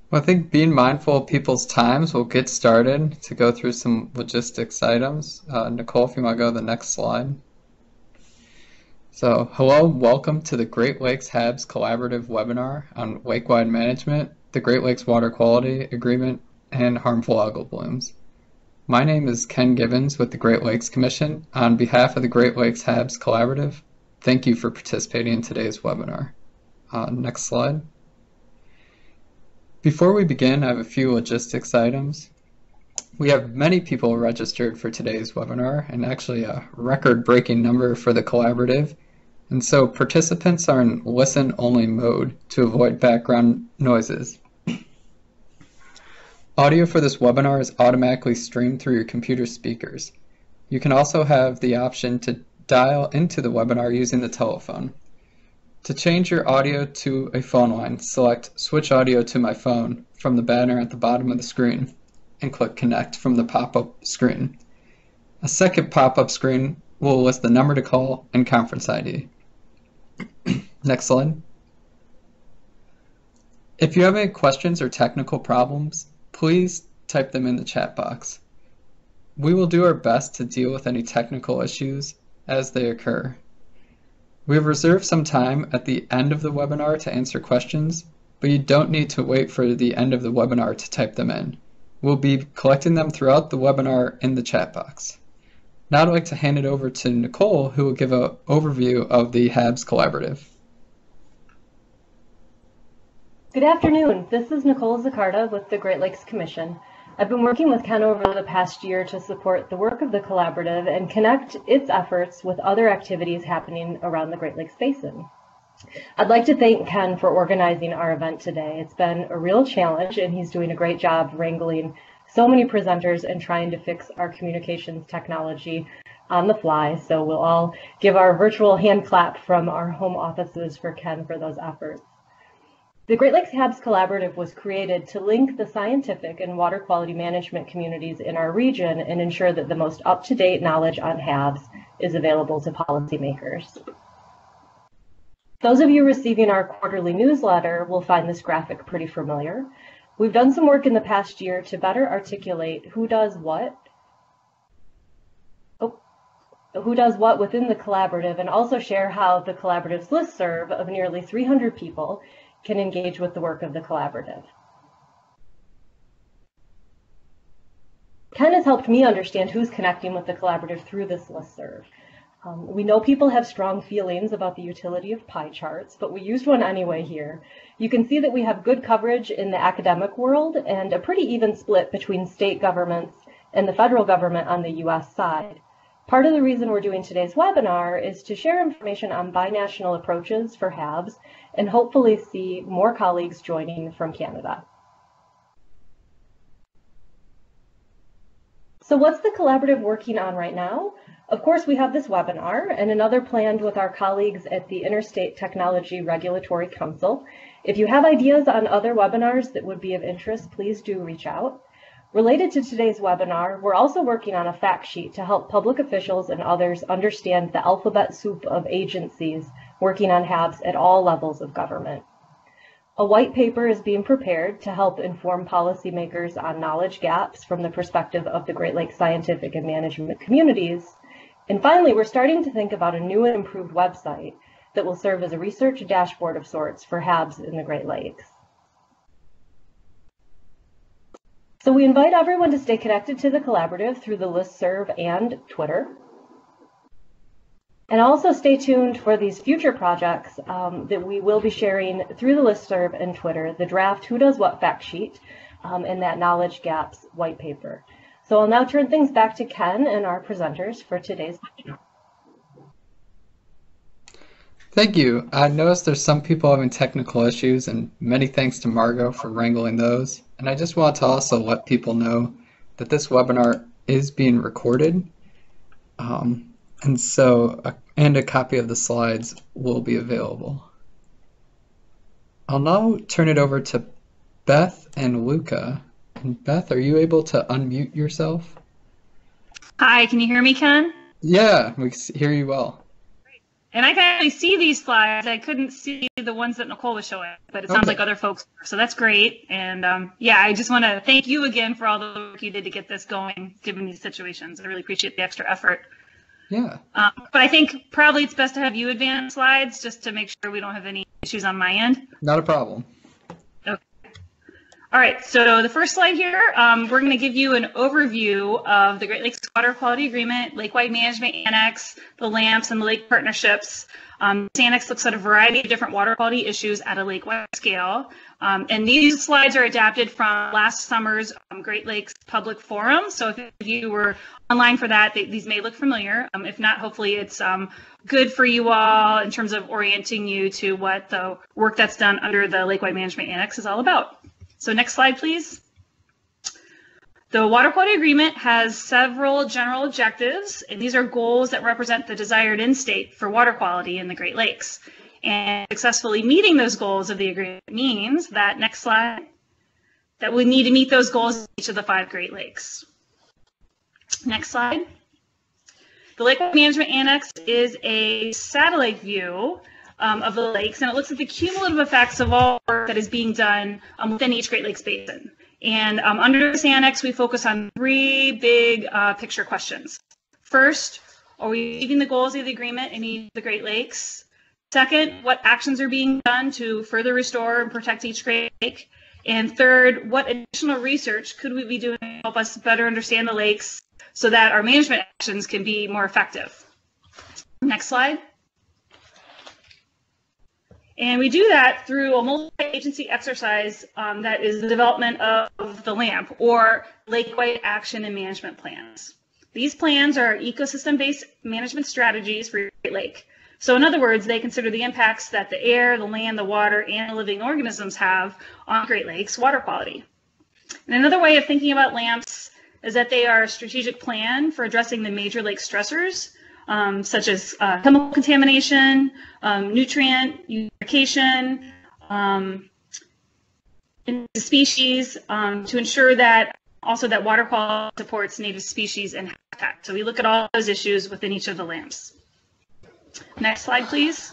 Well, I think being mindful of people's times, we'll get started to go through some logistics items. Nicole, if you want to go to the next slide. So, hello, welcome to the Great Lakes HABs Collaborative webinar on Lakewide Management, the Great Lakes Water Quality Agreement, and harmful algal blooms. My name is Ken Gibbons with the Great Lakes Commission. On behalf of the Great Lakes HABs Collaborative, thank you for participating in today's webinar. Next slide. Before we begin, I have a few logistics items. We have many people registered for today's webinar, and actually a record-breaking number for the collaborative. And so participants are in listen-only mode to avoid background noises. Audio for this webinar is automatically streamed through your computer speakers. You can also have the option to dial into the webinar using the telephone. To change your audio to a phone line, select Switch Audio to My Phone from the banner at the bottom of the screen and click Connect from the pop-up screen. A second pop-up screen will list the number to call and conference ID. Next slide. If you have any questions or technical problems, please type them in the chat box. We will do our best to deal with any technical issues as they occur. We have reserved some time at the end of the webinar to answer questions, but you don't need to wait for the end of the webinar to type them in. We'll be collecting them throughout the webinar in the chat box. Now I'd like to hand it over to Nicole, who will give an overview of the HABs Collaborative. Good afternoon. This is Nicole Zaccarda with the Great Lakes Commission. I've been working with Ken over the past year to support the work of the collaborative and connect its efforts with other activities happening around the Great Lakes Basin. I'd like to thank Ken for organizing our event today. It's been a real challenge, and he's doing a great job wrangling so many presenters and trying to fix our communications technology on the fly. So we'll all give our virtual hand clap from our home offices for Ken for those efforts. The Great Lakes HABs Collaborative was created to link the scientific and water quality management communities in our region and ensure that the most up-to-date knowledge on HABs is available to policymakers. Those of you receiving our quarterly newsletter will find this graphic pretty familiar. We've done some work in the past year to better articulate who does what within the collaborative, and also share how the collaborative's listserv of nearly 300 people can engage with the work of the collaborative. Ken has helped me understand who's connecting with the collaborative through this listserv. We know people have strong feelings about the utility of pie charts, but we used one anyway here. You can see that we have good coverage in the academic world and a pretty even split between state governments and the federal government on the US side. Part of the reason we're doing today's webinar is to share information on binational approaches for HABs and hopefully see more colleagues joining from Canada. So what's the collaborative working on right now? Of course, we have this webinar and another planned with our colleagues at the Interstate Technology Regulatory Council. If you have ideas on other webinars that would be of interest, please do reach out. Related to today's webinar, we're also working on a fact sheet to help public officials and others understand the alphabet soup of agencies working on HABs at all levels of government. A white paper is being prepared to help inform policymakers on knowledge gaps from the perspective of the Great Lakes scientific and management communities. And finally, we're starting to think about a new and improved website that will serve as a research dashboard of sorts for HABs in the Great Lakes. So we invite everyone to stay connected to the collaborative through the listserv and Twitter. And also stay tuned for these future projects that we will be sharing through the listserv and Twitter, the draft Who Does What fact sheet and that knowledge gaps white paper. So I'll now turn things back to Ken and our presenters for today's webinar. Thank you. I noticed there's some people having technical issues, and many thanks to Margot for wrangling those. And I just want to also let people know that this webinar is being recorded. And a copy of the slides will be available. I'll now turn it over to Beth and Luca. And Beth, are you able to unmute yourself? Hi, can you hear me, Ken? Yeah, we hear you well. And I can actually see these slides. I couldn't see the ones that Nicole was showing, but it sounds like other folks are. So that's great. And yeah, I just want to thank you again for all the work you did to get this going, given these situations. I really appreciate the extra effort. Yeah. But I think probably it's best to have you advance slides just to make sure we don't have any issues on my end. Not a problem. All right, so the first slide here, we're going to give you an overview of the Great Lakes Water Quality Agreement, Lakewide Management Annex, the LAMPs, and the lake partnerships. This annex looks at a variety of different water quality issues at a lakewide scale. And these slides are adapted from last summer's Great Lakes Public Forum. So if you were online for that, these may look familiar. If not, hopefully it's good for you all in terms of orienting you to what the work that's done under the Lakewide Management Annex is all about. So next slide, please. The Water Quality Agreement has several general objectives, and these are goals that represent the desired end state for water quality in the Great Lakes. And successfully meeting those goals of the agreement means that, next slide, that we need to meet those goals in each of the 5 Great Lakes. Next slide. The Lakewide Management Annex is a satellite view of the lakes, and it looks at the cumulative effects of all work that is being done within each Great Lakes basin. And under this annex, we focus on 3 big picture questions. First, are we meeting the goals of the agreement in each of the Great Lakes? Second, what actions are being done to further restore and protect each Great Lake? And third, what additional research could we be doing to help us better understand the lakes so that our management actions can be more effective? Next slide. And we do that through a multi-agency exercise that is the development of the LAMP, or Lakewide Action and Management Plans. These plans are ecosystem-based management strategies for your Great Lake. So in other words, they consider the impacts that the air, the land, the water, and the living organisms have on Great Lakes water quality. And another way of thinking about LAMPs is that they are a strategic plan for addressing the major lake stressors, such as chemical contamination, nutrient unification, species, to ensure that also that water quality supports native species and habitat. So we look at all those issues within each of the LAMPs. Next slide, please.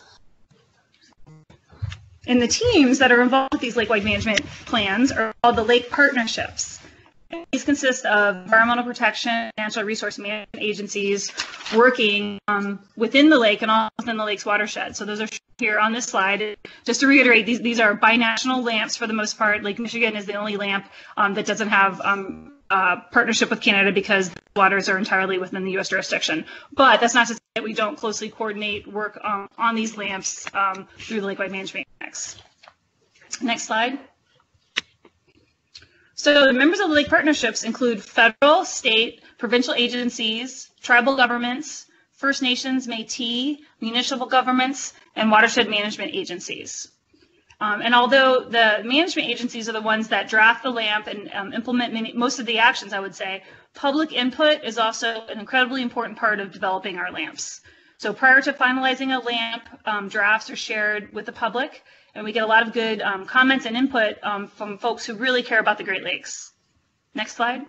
And the teams that are involved with these lakewide management plans are called the lake partnerships. These consist of environmental protection, natural resource management agencies working within the lake and all within the lake's watershed. So those are here on this slide. Just to reiterate, these are binational LAMPs for the most part. Lake Michigan is the only LAMP that doesn't have partnership with Canada because the waters are entirely within the U.S. jurisdiction. But that's not to say that we don't closely coordinate work on these LAMPs through the Lakewide Management Annex. Next slide. So the members of the lake partnerships include federal, state, provincial agencies, tribal governments, First Nations, Métis, municipal governments, and watershed management agencies. And although the management agencies are the ones that draft the LAMP and implement most of the actions, I would say, public input is also an incredibly important part of developing our LAMPs. So prior to finalizing a LAMP, drafts are shared with the public, and we get a lot of good comments and input from folks who really care about the Great Lakes. Next slide.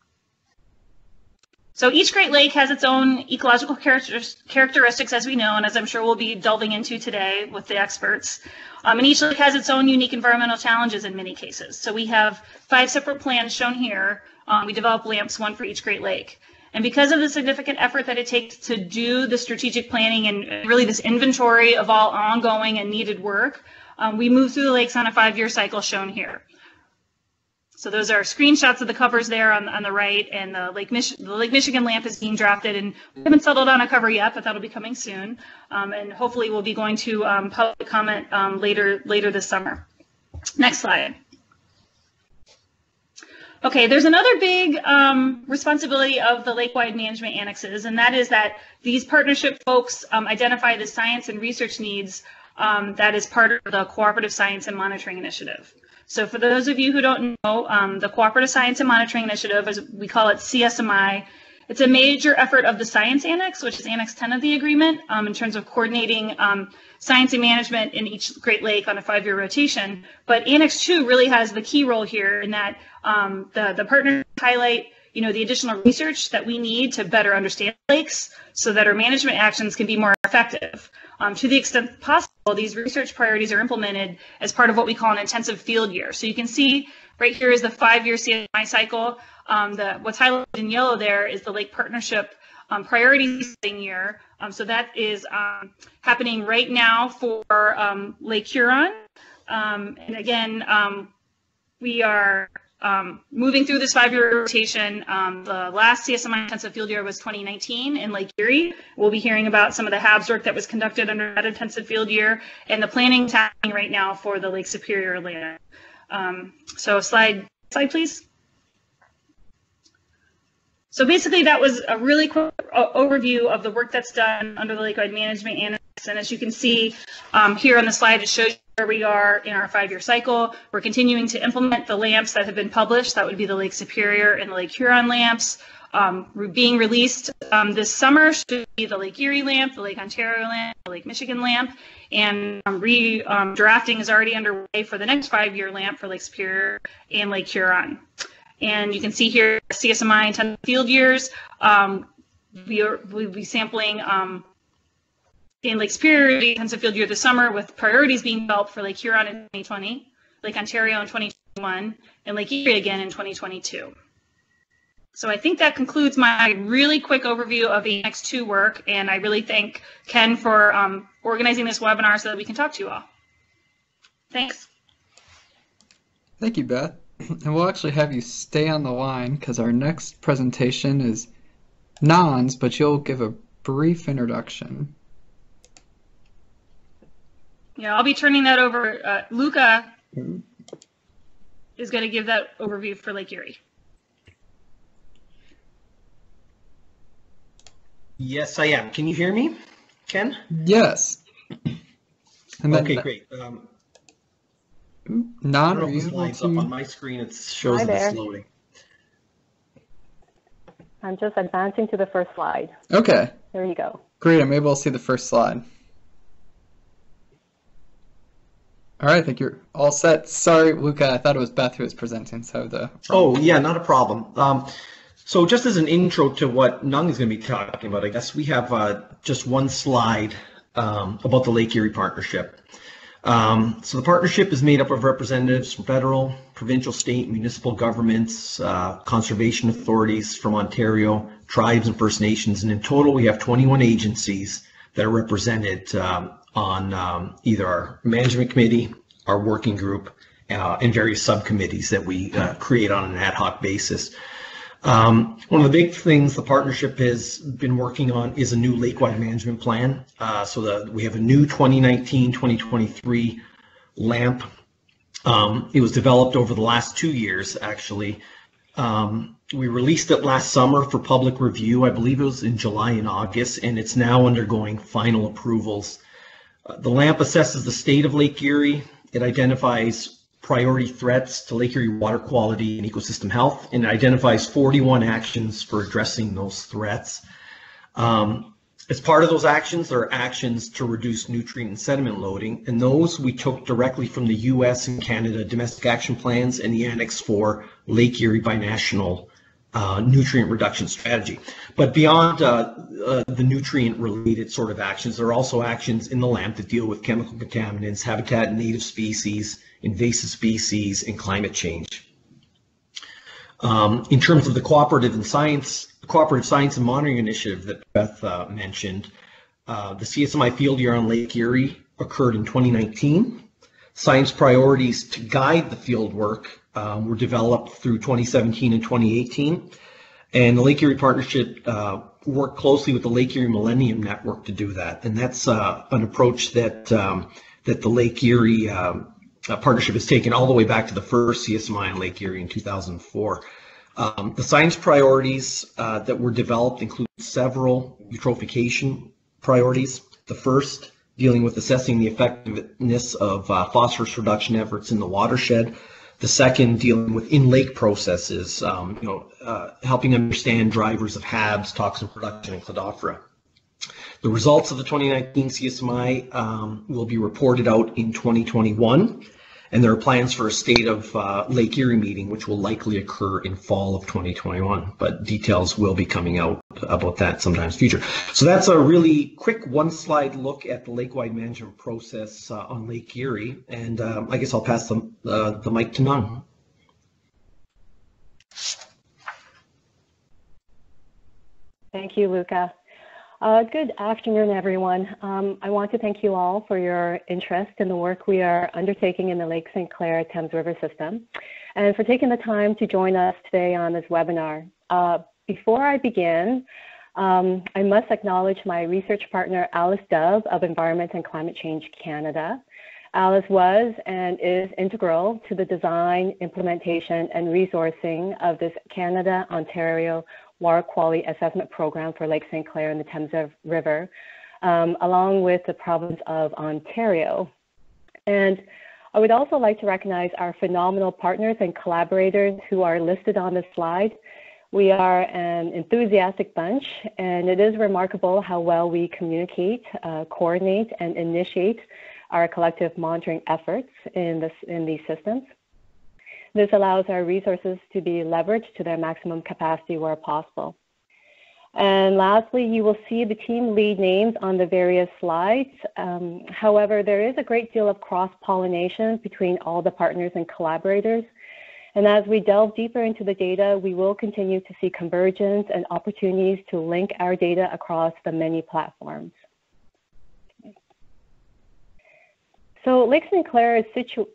So each Great Lake has its own ecological characteristics, as we know, and as I'm sure we'll be delving into today with the experts. And each lake has its own unique environmental challenges in many cases. So we have 5 separate plans shown here. We develop LAMPs, 1 for each Great Lake. And because of the significant effort that it takes to do the strategic planning and really this inventory of all ongoing and needed work, we move through the lakes on a 5-year cycle shown here. So those are screenshots of the covers there on the right, and the Lake Michigan LAMP is being drafted, and we haven't settled on a cover yet, but that'll be coming soon. And hopefully we'll be going to public comment later this summer. Next slide. Okay, there's another big responsibility of the Lakewide Management Annexes, and that is that these partnership folks identify the science and research needs that is part of the Cooperative Science and Monitoring Initiative. So for those of you who don't know, the Cooperative Science and Monitoring Initiative, as we call it CSMI, it's a major effort of the Science Annex, which is Annex 10 of the agreement, in terms of coordinating science and management in each Great Lake on a 5-year rotation. But Annex 2 really has the key role here in that the partners highlight the additional research that we need to better understand lakes so that our management actions can be more effective. To the extent possible, these research priorities are implemented as part of what we call an intensive field year. So you can see right here is the 5-year CSMI cycle. What's highlighted in yellow there is the Lake Partnership priority setting year. So that is happening right now for Lake Huron. And again, we are moving through this 5-year rotation. The last CSMI intensive field year was 2019 in Lake Erie. We'll be hearing about some of the HABs work that was conducted under that intensive field year, and the planning is happening right now for the Lake Superior land. So slide please. So basically that was a really quick overview of the work that's done under the Lakewide Management Annex. And as you can see here on the slide, it shows you where we are in our 5-year cycle. We're continuing to implement the LAMPs that have been published. That would be the Lake Superior and the Lake Huron LAMPs. Being released this summer should be the Lake Erie LAMP, the Lake Ontario LAMP, the Lake Michigan LAMP, and drafting is already underway for the next 5-year LAMP for Lake Superior and Lake Huron. And you can see here CSMI intensive field years. We'll be sampling in Lake Superior intensive field year this summer, with priorities being developed for Lake Huron in 2020, Lake Ontario in 2021, and Lake Erie again in 2022. So I think that concludes my really quick overview of the Annex 2 work, and I really thank Ken for organizing this webinar so that we can talk to you all. Thanks. Thank you, Beth. And we'll actually have you stay on the line because our next presentation is NONS, but you'll give a brief introduction. Yeah, I'll be turning that over. Luca is going to give that overview for Lake Erie. Yes, I am. Can you hear me, Ken? Yes. And then, okay, great. Non, I don't know if the slide's up on my screen. It shows that it's loading. I'm just advancing to the first slide. Okay. There you go. Great. I'm able to see the first slide. All right. I think you're all set. Sorry, Luca. I thought it was Beth who was presenting. So Oh, yeah, not a problem. So just as an intro to what Nung is going to be talking about, I guess we have just one slide about the Lake Erie Partnership. So the partnership is made up of representatives from federal, provincial, state, municipal governments, conservation authorities from Ontario, tribes and First Nations, and in total we have 21 agencies that are represented on either our management committee, our working group, and various subcommittees that we create on an ad hoc basis. One of the big things the partnership has been working on is a new Lakewide Management Plan. So we have a new 2019-2023 LAMP. It was developed over the last 2 years, actually. We released it last summer for public review. I believe it was in July and August, and it's now undergoing final approvals. The LAMP assesses the state of Lake Erie. It identifies priority threats to Lake Erie water quality and ecosystem health, and identifies 41 actions for addressing those threats. As part of those actions, there are actions to reduce nutrient and sediment loading, and those we took directly from the US and Canada domestic action plans and the Annex 4 Lake Erie binational nutrient reduction strategy. But beyond the nutrient-related sort of actions, there are also actions in the LAMP that deal with chemical contaminants, habitat and native species, invasive species, and climate change. In terms of the cooperative science and monitoring initiative that Beth mentioned, the CSMI field year on Lake Erie occurred in 2019. Science priorities to guide the field work were developed through 2017 and 2018. And the Lake Erie Partnership worked closely with the Lake Erie Millennium Network to do that. And that's an approach that the Lake Erie Partnership has taken all the way back to the first CSMI in Lake Erie in 2004. The science priorities that were developed include several eutrophication priorities. The first, dealing with assessing the effectiveness of phosphorus reduction efforts in the watershed. The second, dealing with in-lake processes, helping understand drivers of HABs, toxin production, and cladophora. The results of the 2019 CSMI will be reported out in 2021, And there are plans for a State of Lake Erie meeting, which will likely occur in fall of 2021, but details will be coming out about that sometime in the future. So that's a really quick one-slide look at the Lakewide Management process on Lake Erie, and I guess I'll pass the mic to Nung. Thank you, Luca. Good afternoon, everyone. I want to thank you all for your interest in the work we are undertaking in the Lake St. Clair Thames River system, and for taking the time to join us today on this webinar. Before I begin, I must acknowledge my research partner, Alice Dove of Environment and Climate Change Canada. Alice was and is integral to the design, implementation, and resourcing of this Canada-Ontario Water Quality Assessment Program for Lake St. Clair and the Thames River, along with the province of Ontario. And I would also like to recognize our phenomenal partners and collaborators who are listed on this slide. We are an enthusiastic bunch, and it is remarkable how well we communicate, coordinate, and initiate our collective monitoring efforts in these systems. This allows our resources to be leveraged to their maximum capacity where possible. And lastly, you will see the team lead names on the various slides. However, there is a great deal of cross-pollination between all the partners and collaborators. And as we delve deeper into the data, we will continue to see convergence and opportunities to link our data across the many platforms. So Lake St. Clair is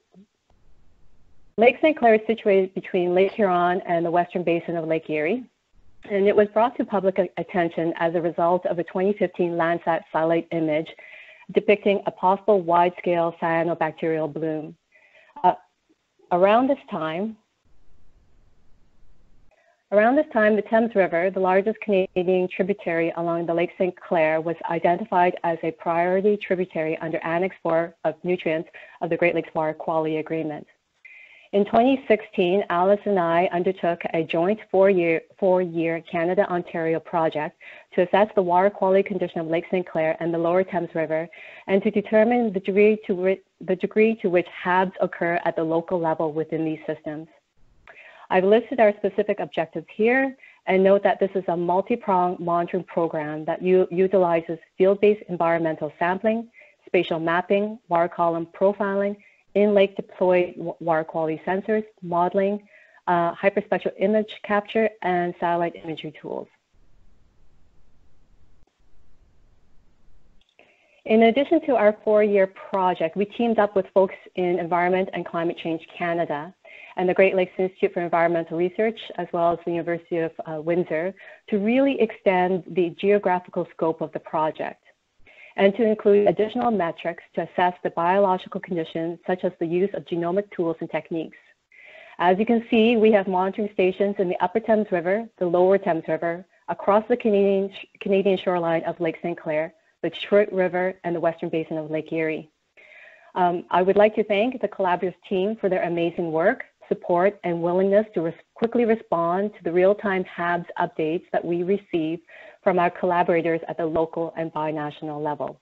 situated between Lake Huron and the western basin of Lake Erie, and it was brought to public attention as a result of a 2015 Landsat satellite image depicting a possible wide-scale cyanobacterial bloom. Around this time, the Thames River, the largest Canadian tributary along the Lake St. Clair, was identified as a priority tributary under Annex 4 of nutrients of the Great Lakes Water Quality Agreement. In 2016, Alice and I undertook a joint four-year Canada-Ontario project to assess the water quality condition of Lake St. Clair and the lower Thames River, and to determine the degree to which HABs occur at the local level within these systems. I've listed our specific objectives here, and note that this is a multi-pronged monitoring program that utilizes field-based environmental sampling, spatial mapping, water column profiling, in-lake deployed water quality sensors, modeling, hyperspectral image capture, and satellite imagery tools. In addition to our four-year project, we teamed up with folks in Environment and Climate Change Canada and the Great Lakes Institute for Environmental Research, as well as the University of Windsor, to really extend the geographical scope of the project, and to include additional metrics to assess the biological conditions, such as the use of genomic tools and techniques. As you can see, we have monitoring stations in the upper Thames River, the lower Thames River, across the Canadian shoreline of Lake St. Clair, the Detroit River, and the western basin of Lake Erie. I would like to thank the collaborative team for their amazing work, support, and willingness to quickly respond to the real-time HABs updates that we receive from our collaborators at the local and binational level.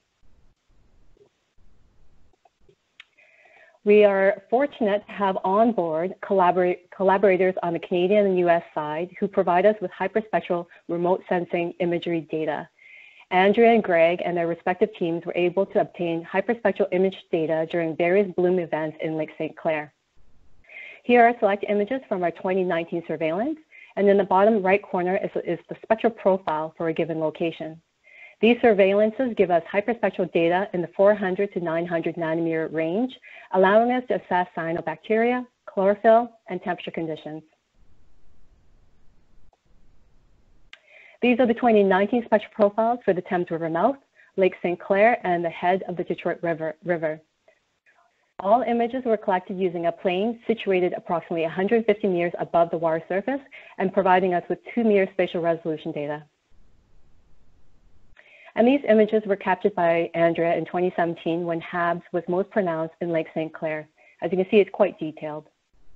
We are fortunate to have on board collaborators on the Canadian and US side who provide us with hyperspectral remote sensing imagery data. Andrea and Greg and their respective teams were able to obtain hyperspectral image data during various bloom events in Lake St. Clair. Here are select images from our 2019 surveillance, and in the bottom right corner is the spectral profile for a given location. These surveillances give us hyperspectral data in the 400 to 900 nanometer range, allowing us to assess cyanobacteria, chlorophyll, and temperature conditions. These are the 2019 spectral profiles for the Thames River mouth, Lake St. Clair, and the head of the Detroit River. All images were collected using a plane situated approximately 150 meters above the water surface and providing us with 2 meter spatial resolution data. And these images were captured by Andrea in 2017 when HABs was most pronounced in Lake St. Clair. As you can see, it's quite detailed.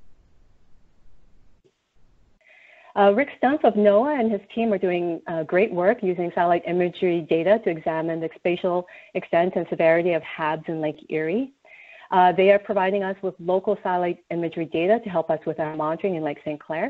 Rick Stumpf of NOAA and his team are doing great work using satellite imagery data to examine the spatial extent and severity of HABs in Lake Erie. They are providing us with local satellite imagery data to help us with our monitoring in Lake St. Clair.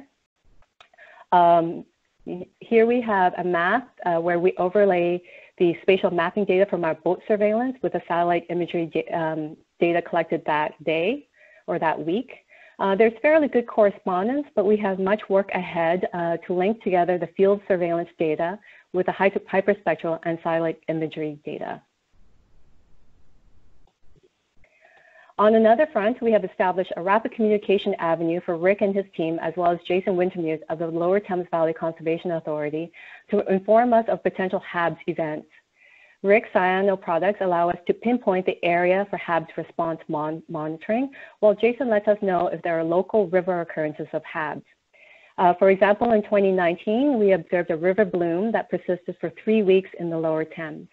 Here we have a map where we overlay the spatial mapping data from our boat surveillance with the satellite imagery data collected that day or that week. There's fairly good correspondence, but we have much work ahead to link together the field surveillance data with the hyperspectral and satellite imagery data. On another front, we have established a rapid communication avenue for Rick and his team, as well as Jason Wintermute of the Lower Thames Valley Conservation Authority, to inform us of potential HABs events. Rick's cyano products allow us to pinpoint the area for HABs response monitoring, while Jason lets us know if there are local river occurrences of HABs. For example, in 2019, we observed a river bloom that persisted for 3 weeks in the Lower Thames.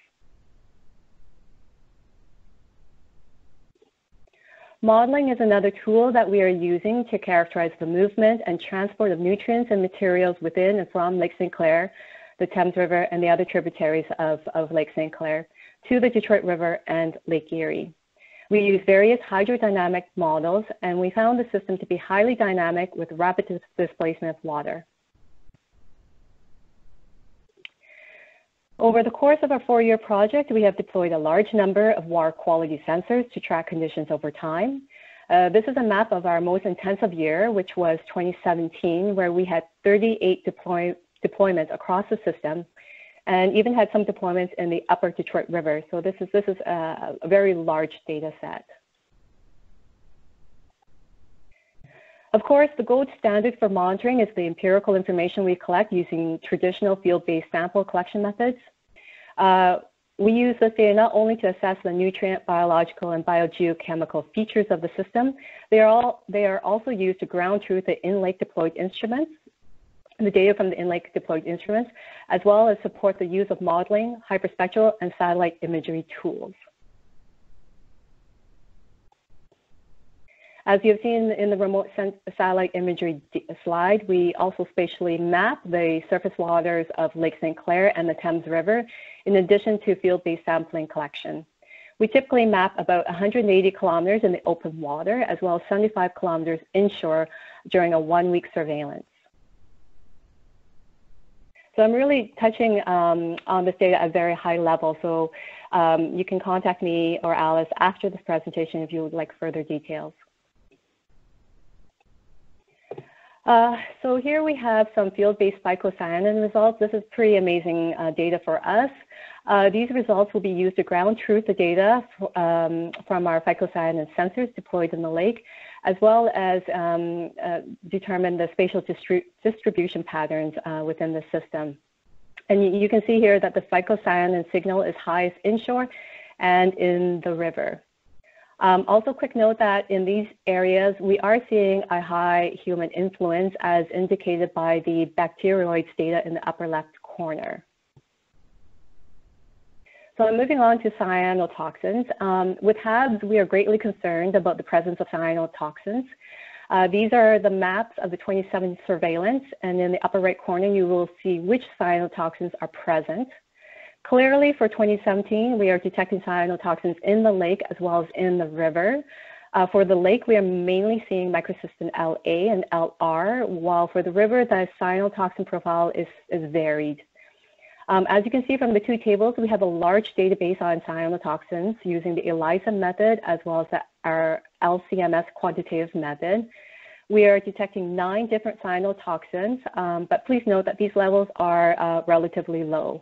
Modeling is another tool that we are using to characterize the movement and transport of nutrients and materials within and from Lake St. Clair, the Thames River, and the other tributaries of Lake St. Clair to the Detroit River and Lake Erie. We use various hydrodynamic models, and we found the system to be highly dynamic with rapid displacement of water. Over the course of our 4-year project, we have deployed a large number of water quality sensors to track conditions over time. This is a map of our most intensive year, which was 2017, where we had 38 deployments across the system, and even had some deployments in the upper Detroit River. So this is a very large data set. Of course, the gold standard for monitoring is the empirical information we collect using traditional field-based sample collection methods. We use this data not only to assess the nutrient, biological, and biogeochemical features of the system, they are also used to ground truth the in-lake deployed instruments, the data from the in-lake deployed instruments, as well as support the use of modeling, hyperspectral, and satellite imagery tools. As you've seen in the remote satellite imagery slide, we also spatially map the surface waters of Lake St. Clair and the Thames River, in addition to field-based sampling collection. We typically map about 180 kilometers in the open water, as well as 75 kilometers inshore during a 1-week surveillance. So I'm really touching on this data at a very high level, so you can contact me or Alice after this presentation if you would like further details. So here we have some field-based phycocyanin results. This is pretty amazing data for us. These results will be used to ground truth the data from our phycocyanin sensors deployed in the lake, as well as determine the spatial distribution patterns within the system. And you can see here that the phycocyanin signal is highest inshore and in the river. Also, quick note that in these areas, we are seeing a high human influence as indicated by the bacteroids data in the upper left corner. So I'm moving on to cyanotoxins. With HABs, we are greatly concerned about the presence of cyanotoxins. These are the maps of the 2017 surveillance, and in the upper right corner, you will see which cyanotoxins are present. Clearly, for 2017, we are detecting cyanotoxins in the lake as well as in the river. For the lake, we are mainly seeing microcystin LA and LR, while for the river, the cyanotoxin profile is varied. As you can see from the two tables, we have a large database on cyanotoxins using the ELISA method as well as our LCMS quantitative method. We are detecting 9 different cyanotoxins, but please note that these levels are relatively low.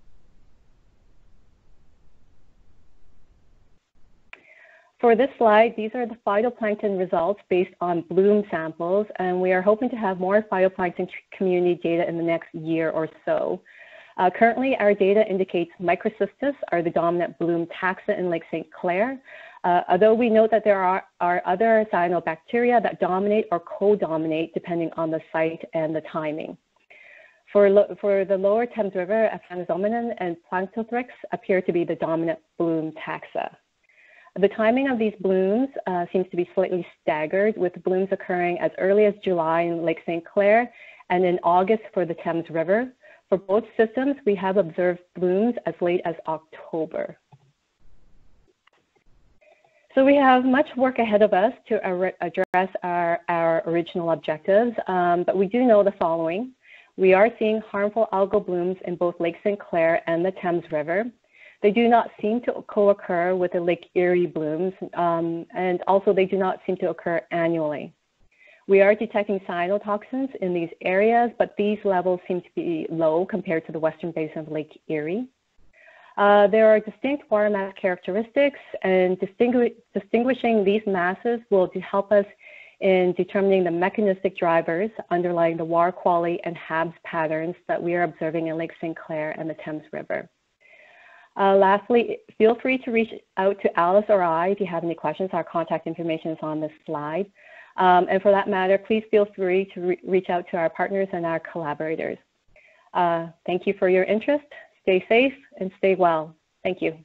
For this slide, these are the phytoplankton results based on bloom samples, and we are hoping to have more phytoplankton community data in the next year or so. Currently, our data indicates microcystis are the dominant bloom taxa in Lake St. Clair, although we note that there are other cyanobacteria that dominate or co-dominate depending on the site and the timing. For the lower Thames River, Aphanizomenon and Planktothrix appear to be the dominant bloom taxa. The timing of these blooms seems to be slightly staggered, with blooms occurring as early as July in Lake St. Clair and in August for the Thames River. For both systems, we have observed blooms as late as October. So we have much work ahead of us to address our original objectives, but we do know the following. We are seeing harmful algal blooms in both Lake St. Clair and the Thames River. They do not seem to co-occur with the Lake Erie blooms, and also they do not seem to occur annually. We are detecting cyanotoxins in these areas, but these levels seem to be low compared to the western basin of Lake Erie. There are distinct water mass characteristics, and distinguishing these masses will help us in determining the mechanistic drivers underlying the water quality and HABs patterns that we are observing in Lake St. Clair and the Thames River. Lastly, feel free to reach out to Alice or I if you have any questions. Our contact information is on this slide. And for that matter, please feel free to reach out to our partners and our collaborators. Thank you for your interest. Stay safe and stay well. Thank you.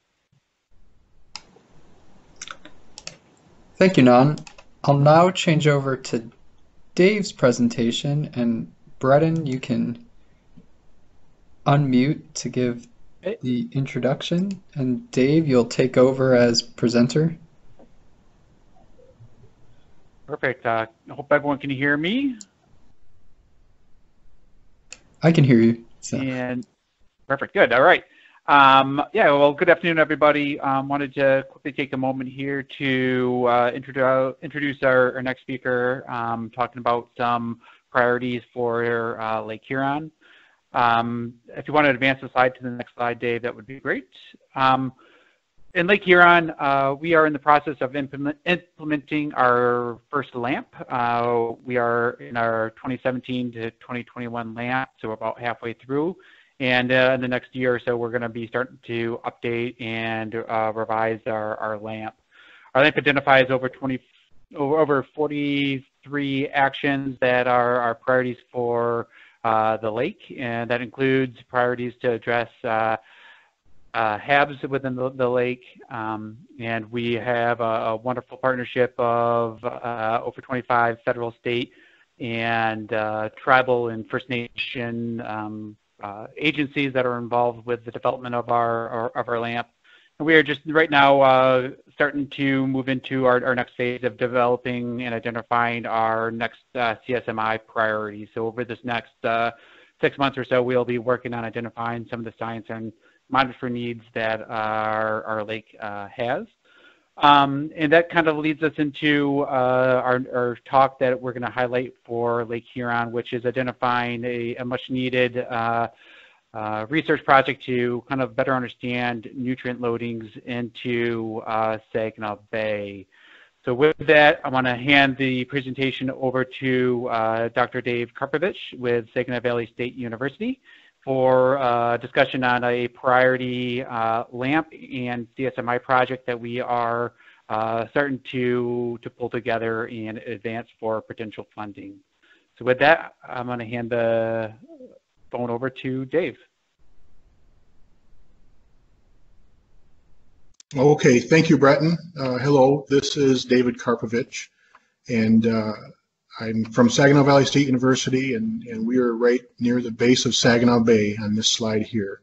Thank you, Nan. I'll now change over to Dave's presentation, and Breton, you can unmute to give the introduction, and Dave, you'll take over as presenter. Perfect. I hope everyone can hear me. I can hear you. So. And perfect. Good. All right. Yeah. Well, good afternoon, everybody. Wanted to quickly take a moment here to introduce our next speaker, talking about some priorities for Lake Huron. If you want to advance the slide to the next slide, Dave, that would be great. In Lake Huron, we are in the process of implementing our first LAMP. We are in our 2017 to 2021 LAMP, so we're about halfway through. And in the next year or so, we're going to be starting to update and revise our LAMP. Our LAMP identifies over 43 actions that are our priorities for the lake, and that includes priorities to address HABs within the lake, and we have a wonderful partnership of over 25 federal, state, and tribal and First Nation agencies that are involved with the development of our LAMP. And we are just right now starting to move into our next phase of developing and identifying our next CSMI priorities. So over this next 6 months or so, we'll be working on identifying some of the science and monitor needs that our lake has. And that kind of leads us into our talk that we're going to highlight for Lake Huron, which is identifying a much needed research project to kind of better understand nutrient loadings into Saginaw Bay. So with that, I want to hand the presentation over to Dr. Dave Karpovich with Saginaw Valley State University for discussion on a priority LAMP and CSMI project that we are starting to pull together and advance for potential funding. So with that, I'm going to hand the phone over to Dave. Okay, thank you, Breton. Hello, this is David Karpovich, and I'm from Saginaw Valley State University, and we are right near the base of Saginaw Bay on this slide here.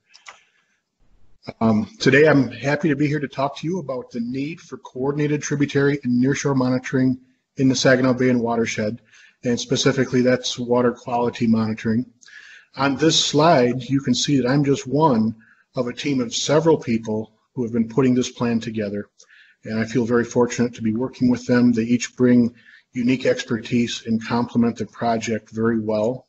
Today, I'm happy to be here to talk to you about the need for coordinated tributary and nearshore monitoring in the Saginaw Bay and watershed, and specifically that's water quality monitoring. On this slide, you can see that I'm just one of a team of several people who have been putting this plan together, and I feel very fortunate to be working with them. They each bring unique expertise and complement the project very well.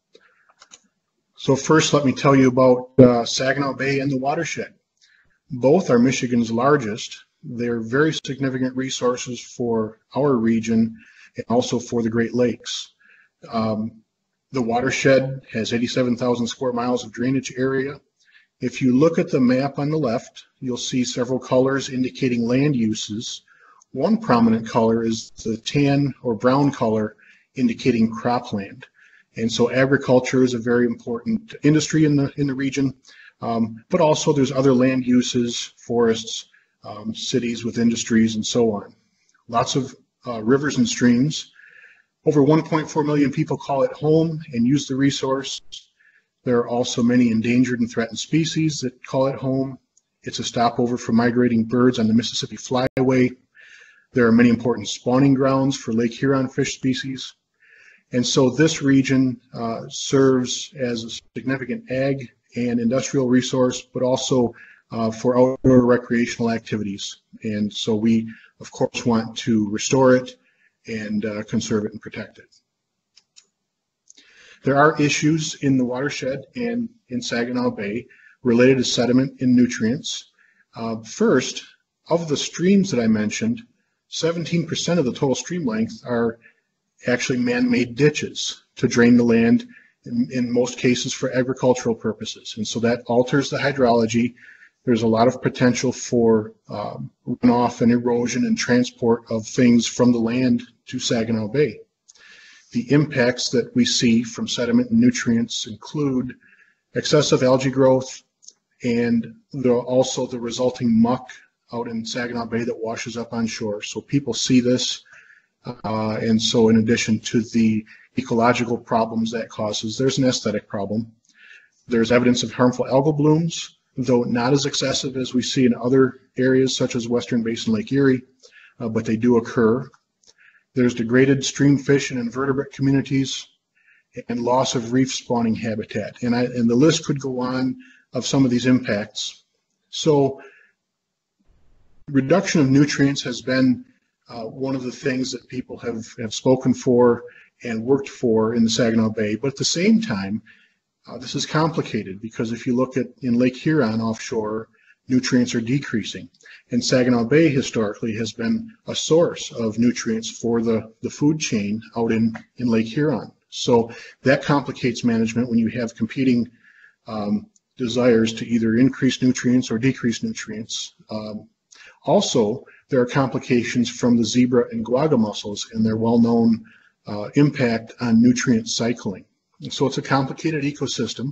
So first, let me tell you about Saginaw Bay and the watershed. Both are Michigan's largest. They're very significant resources for our region and also for the Great Lakes. The watershed has 87,000 square miles of drainage area. If you look at the map on the left, you'll see several colors indicating land uses. One prominent color is the tan or brown color indicating cropland. And so agriculture is a very important industry in the region, but also there's other land uses, forests, cities with industries, and so on. Lots of rivers and streams. Over 1.4 million people call it home and use the resource. There are also many endangered and threatened species that call it home. It's a stopover for migrating birds on the Mississippi Flyway. There are many important spawning grounds for Lake Huron fish species. And so this region serves as a significant ag and industrial resource, but also for outdoor recreational activities. And so we, of course, want to restore it and conserve it and protect it. There are issues in the watershed and in Saginaw Bay related to sediment and nutrients. First, of the streams that I mentioned, 17% of the total stream length are actually man-made ditches to drain the land, in most cases for agricultural purposes. And so that alters the hydrology. There's a lot of potential for runoff and erosion and transport of things from the land to Saginaw Bay. The impacts that we see from sediment and nutrients include excessive algae growth and also the resulting muck out in Saginaw Bay that washes up on shore. So people see this, and so in addition to the ecological problems that causes, there's an aesthetic problem. There's evidence of harmful algal blooms, though not as excessive as we see in other areas such as Western Basin Lake Erie, but they do occur. There's degraded stream fish and invertebrate communities and loss of reef spawning habitat. And the list could go on of some of these impacts. So reduction of nutrients has been one of the things that people have spoken for and worked for in the Saginaw Bay. But at the same time, this is complicated because if you look at in Lake Huron offshore, nutrients are decreasing. And Saginaw Bay historically has been a source of nutrients for the food chain out in Lake Huron. So that complicates management when you have competing desires to either increase nutrients or decrease nutrients. Also, there are complications from the zebra and guaga mussels and their well-known impact on nutrient cycling. And so it's a complicated ecosystem.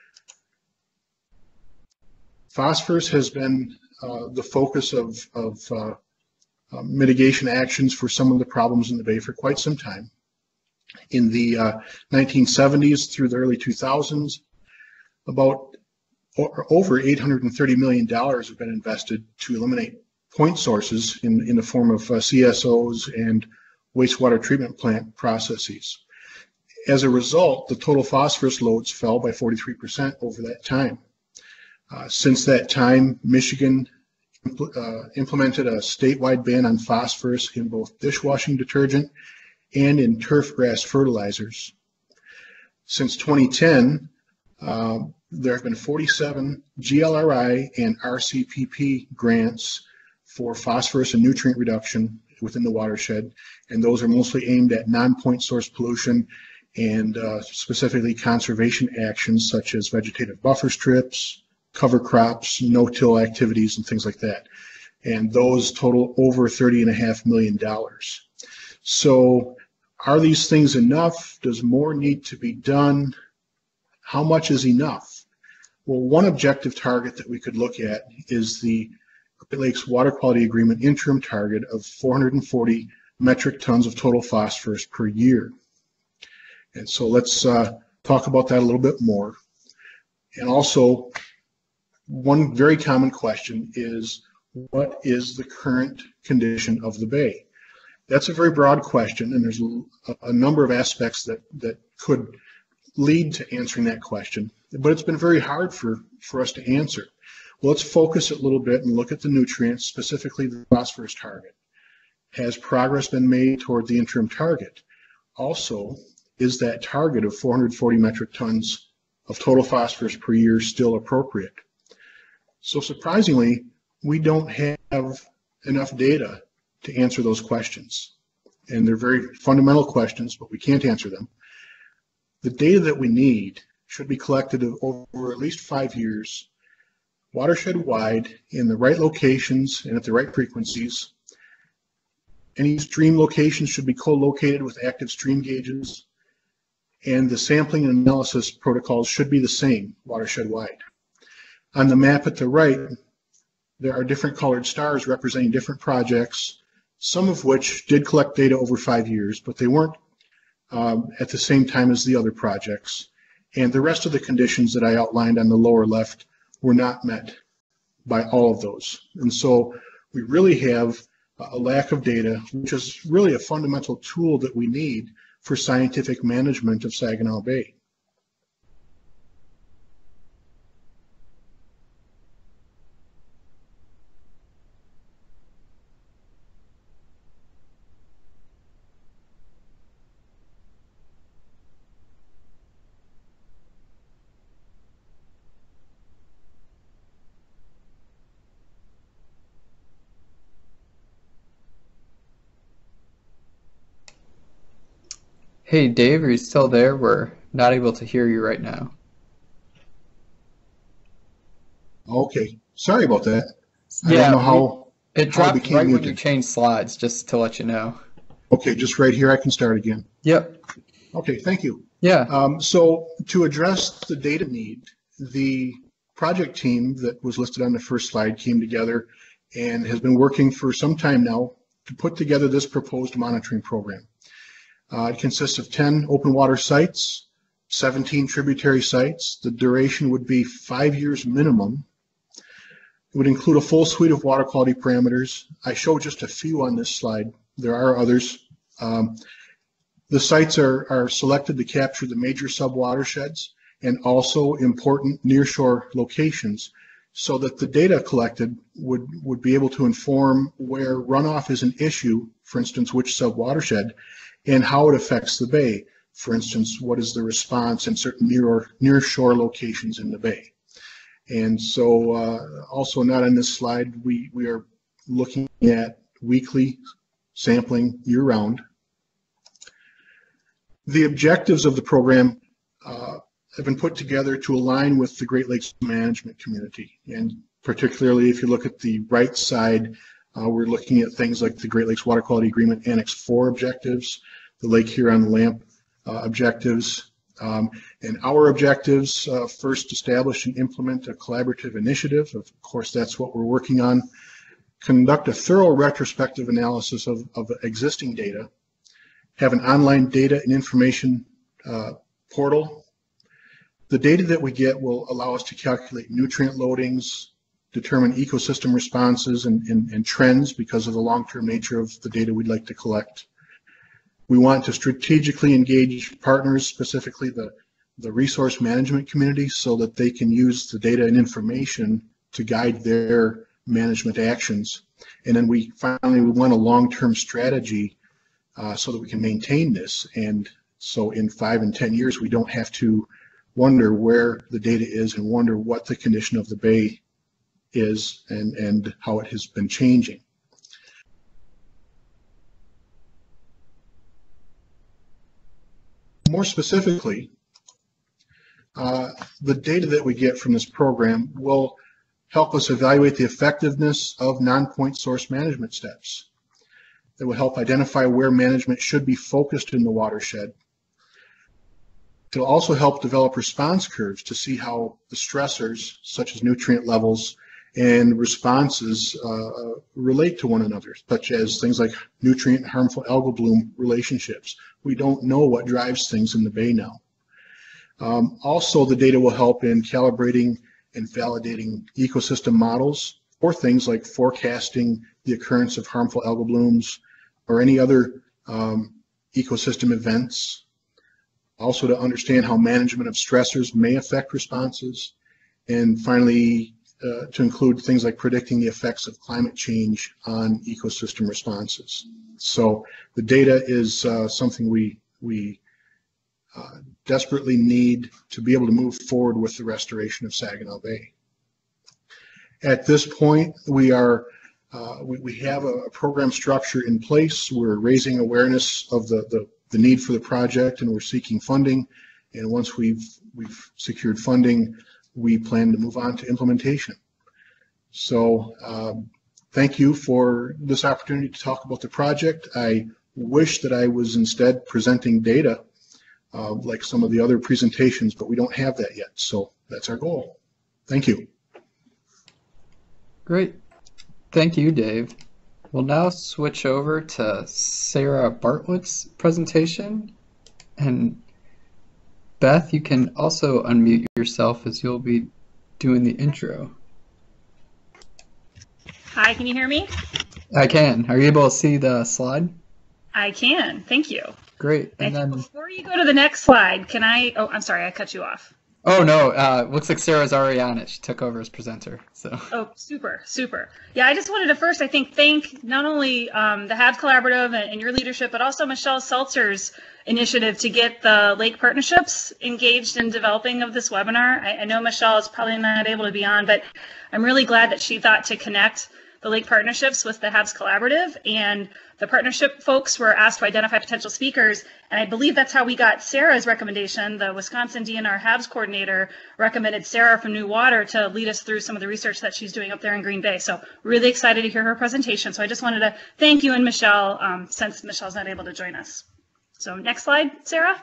Phosphorus has been the focus of mitigation actions for some of the problems in the bay for quite some time. In the 1970s through the early 2000s, about over $830 million have been invested to eliminate point sources in the form of CSOs and wastewater treatment plant processes. As a result, the total phosphorus loads fell by 43% over that time. Since that time, Michigan implemented a statewide ban on phosphorus in both dishwashing detergent and in turf grass fertilizers. Since 2010, there have been 47 GLRI and RCPP grants for phosphorus and nutrient reduction within the watershed, and those are mostly aimed at non-point source pollution and specifically conservation actions such as vegetative buffer strips, cover crops, no-till activities, and things like that. And those total over $30.5 million. So are these things enough? Does more need to be done? How much is enough? Well, one objective target that we could look at is the Great Lakes Water Quality Agreement interim target of 440 metric tons of total phosphorus per year. And so let's talk about that a little bit more. And also, one very common question is, what is the current condition of the bay? That's a very broad question, and there's a number of aspects that could lead to answering that question, but it's been very hard for us to answer. Well, let's focus a little bit and look at the nutrients, specifically the phosphorus target. Has progress been made toward the interim target? Also, is that target of 440 metric tons of total phosphorus per year still appropriate? So surprisingly, we don't have enough data to answer those questions. And they're very fundamental questions, but we can't answer them. The data that we need should be collected over at least 5 years, watershed-wide, in the right locations and at the right frequencies. Any stream locations should be co-located with active stream gauges, and the sampling and analysis protocols should be the same watershed-wide. On the map at the right, there are different colored stars representing different projects, some of which did collect data over 5 years, but they weren't at the same time as the other projects. And the rest of the conditions that I outlined on the lower left were not met by all of those. And so we really have a lack of data, which is really a fundamental tool that we need for scientific management of Saginaw Bay. Hey Dave, are you still there? We're not able to hear you right now. Okay, sorry about that. I don't Yeah, know how it it dropped became right when you muted. changed slides, just to let you know. Okay, just right here I can start again. Yep. Okay, thank you. Yeah. So to address the data need, the project team that was listed on the first slide came together and has been working for some time now to put together this proposed monitoring program. It consists of 10 open water sites, 17 tributary sites. The duration would be 5 years minimum. It would include a full suite of water quality parameters. I show just a few on this slide. There are others. The sites are selected to capture the major subwatersheds and also important nearshore locations so that the data collected would be able to inform where runoff is an issue, for instance, which subwatershed, and how it affects the bay. For instance, what is the response in certain nearshore locations in the bay. And so also not on this slide, we are looking at weekly sampling year-round. The objectives of the program have been put together to align with the Great Lakes management community. And particularly if you look at the right side, we're looking at things like the Great Lakes Water Quality Agreement Annex 4 objectives, the Lake Huron-LAMP objectives, and our objectives: first, establish and implement a collaborative initiative. Of course, that's what we're working on. Conduct a thorough retrospective analysis of existing data. Have an online data and information portal. The data that we get will allow us to calculate nutrient loadings, determine ecosystem responses and trends because of the long-term nature of the data we'd like to collect. We want to strategically engage partners, specifically the resource management community, so that they can use the data and information to guide their management actions. And then we want a long-term strategy so that we can maintain this. And so in 5 and 10 years, we don't have to wonder where the data is and wonder what the condition of the bay is and how it has been changing. More specifically, the data that we get from this program will help us evaluate the effectiveness of non-point source management steps. It will help identify where management should be focused in the watershed. It will also help develop response curves to see how the stressors, such as nutrient levels and responses, relate to one another, such as things like nutrient and harmful algal bloom relationships. We don't know what drives things in the bay now. Also, the data will help in calibrating and validating ecosystem models or things like forecasting the occurrence of harmful algal blooms or any other ecosystem events. Also to understand how management of stressors may affect responses. And finally, to include things like predicting the effects of climate change on ecosystem responses. So the data is something we desperately need to be able to move forward with the restoration of Saginaw Bay. At this point, we have a program structure in place. We're raising awareness of the need for the project, and we're seeking funding. And once we've secured funding, we plan to move on to implementation. So thank you for this opportunity to talk about the project. I wish that I was instead presenting data like some of the other presentations, but we don't have that yet. So that's our goal. Thank you. Great. Thank you, Dave. We'll now switch over to Sarah Bartlett's presentation. And Beth, you can also unmute yourself as you'll be doing the intro. Hi, can you hear me? I can. Are you able to see the slide? I can. Thank you. Great. I And think then, before you go to the next slide, can I? Oh, I'm sorry, I cut you off. oh no, looks like Sarah's already on it. She took over as presenter. So. Oh, super, super. Yeah, I just wanted to first, I think, thank not only the HABs Collaborative and your leadership, but also Michelle Seltzer's initiative to get the lake partnerships engaged in developing of this webinar. I know Michelle is probably not able to be on, but I'm really glad that she thought to connect the lake partnerships with the HABs Collaborative, and the partnership folks were asked to identify potential speakers, and I believe that's how we got Sarah's recommendation. The Wisconsin DNR HABs coordinator recommended Sarah from New Water to lead us through some of the research that she's doing up there in Green Bay. So really excited to hear her presentation. So I just wanted to thank you and Michelle, since Michelle's not able to join us. So next slide, Sarah.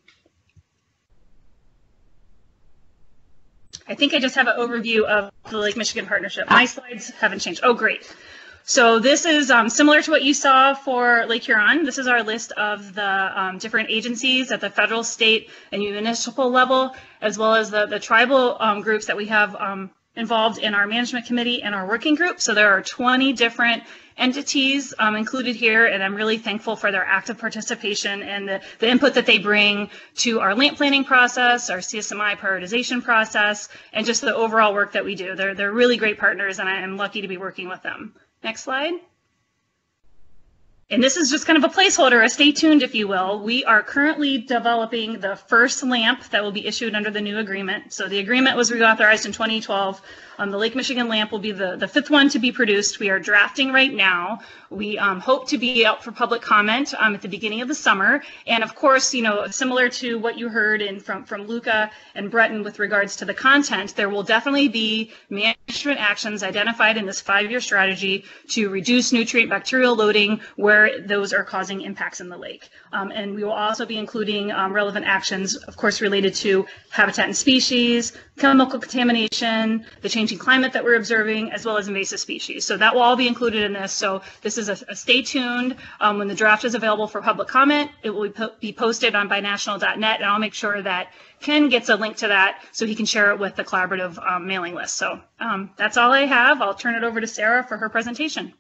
I think I just have an overview of the Lake Michigan Partnership. My slides haven't changed. Oh, great. So this is similar to what you saw for Lake Huron. This is our list of the different agencies at the federal, state, and municipal level, as well as the tribal groups that we have involved in our management committee and our working group. So there are 20 different entities included here, and I'm really thankful for their active participation and the input that they bring to our land planning process, our CSMI prioritization process, and just the overall work that we do. They're really great partners, and I am lucky to be working with them. Next slide. And this is just kind of a placeholder, a stay tuned, if you will. We are currently developing the first LAMP that will be issued under the new agreement. So the agreement was reauthorized in 2012. The Lake Michigan LAMP will be the fifth one to be produced. We are drafting right now. We hope to be out for public comment at the beginning of the summer. And of course, you know, similar to what you heard from Luca and Breton with regards to the content, there will definitely be management actions identified in this 5-year strategy to reduce nutrient bacterial loading where those are causing impacts in the lake. And we will also be including relevant actions, of course, related to habitat and species, chemical contamination, the changing climate that we're observing, as well as invasive species. So that will all be included in this. So this is a stay tuned. When the draft is available for public comment, it will be posted on binational.net, and I'll make sure that Ken gets a link to that so he can share it with the collaborative mailing list. So that's all I have. I'll turn it over to Sarah for her presentation.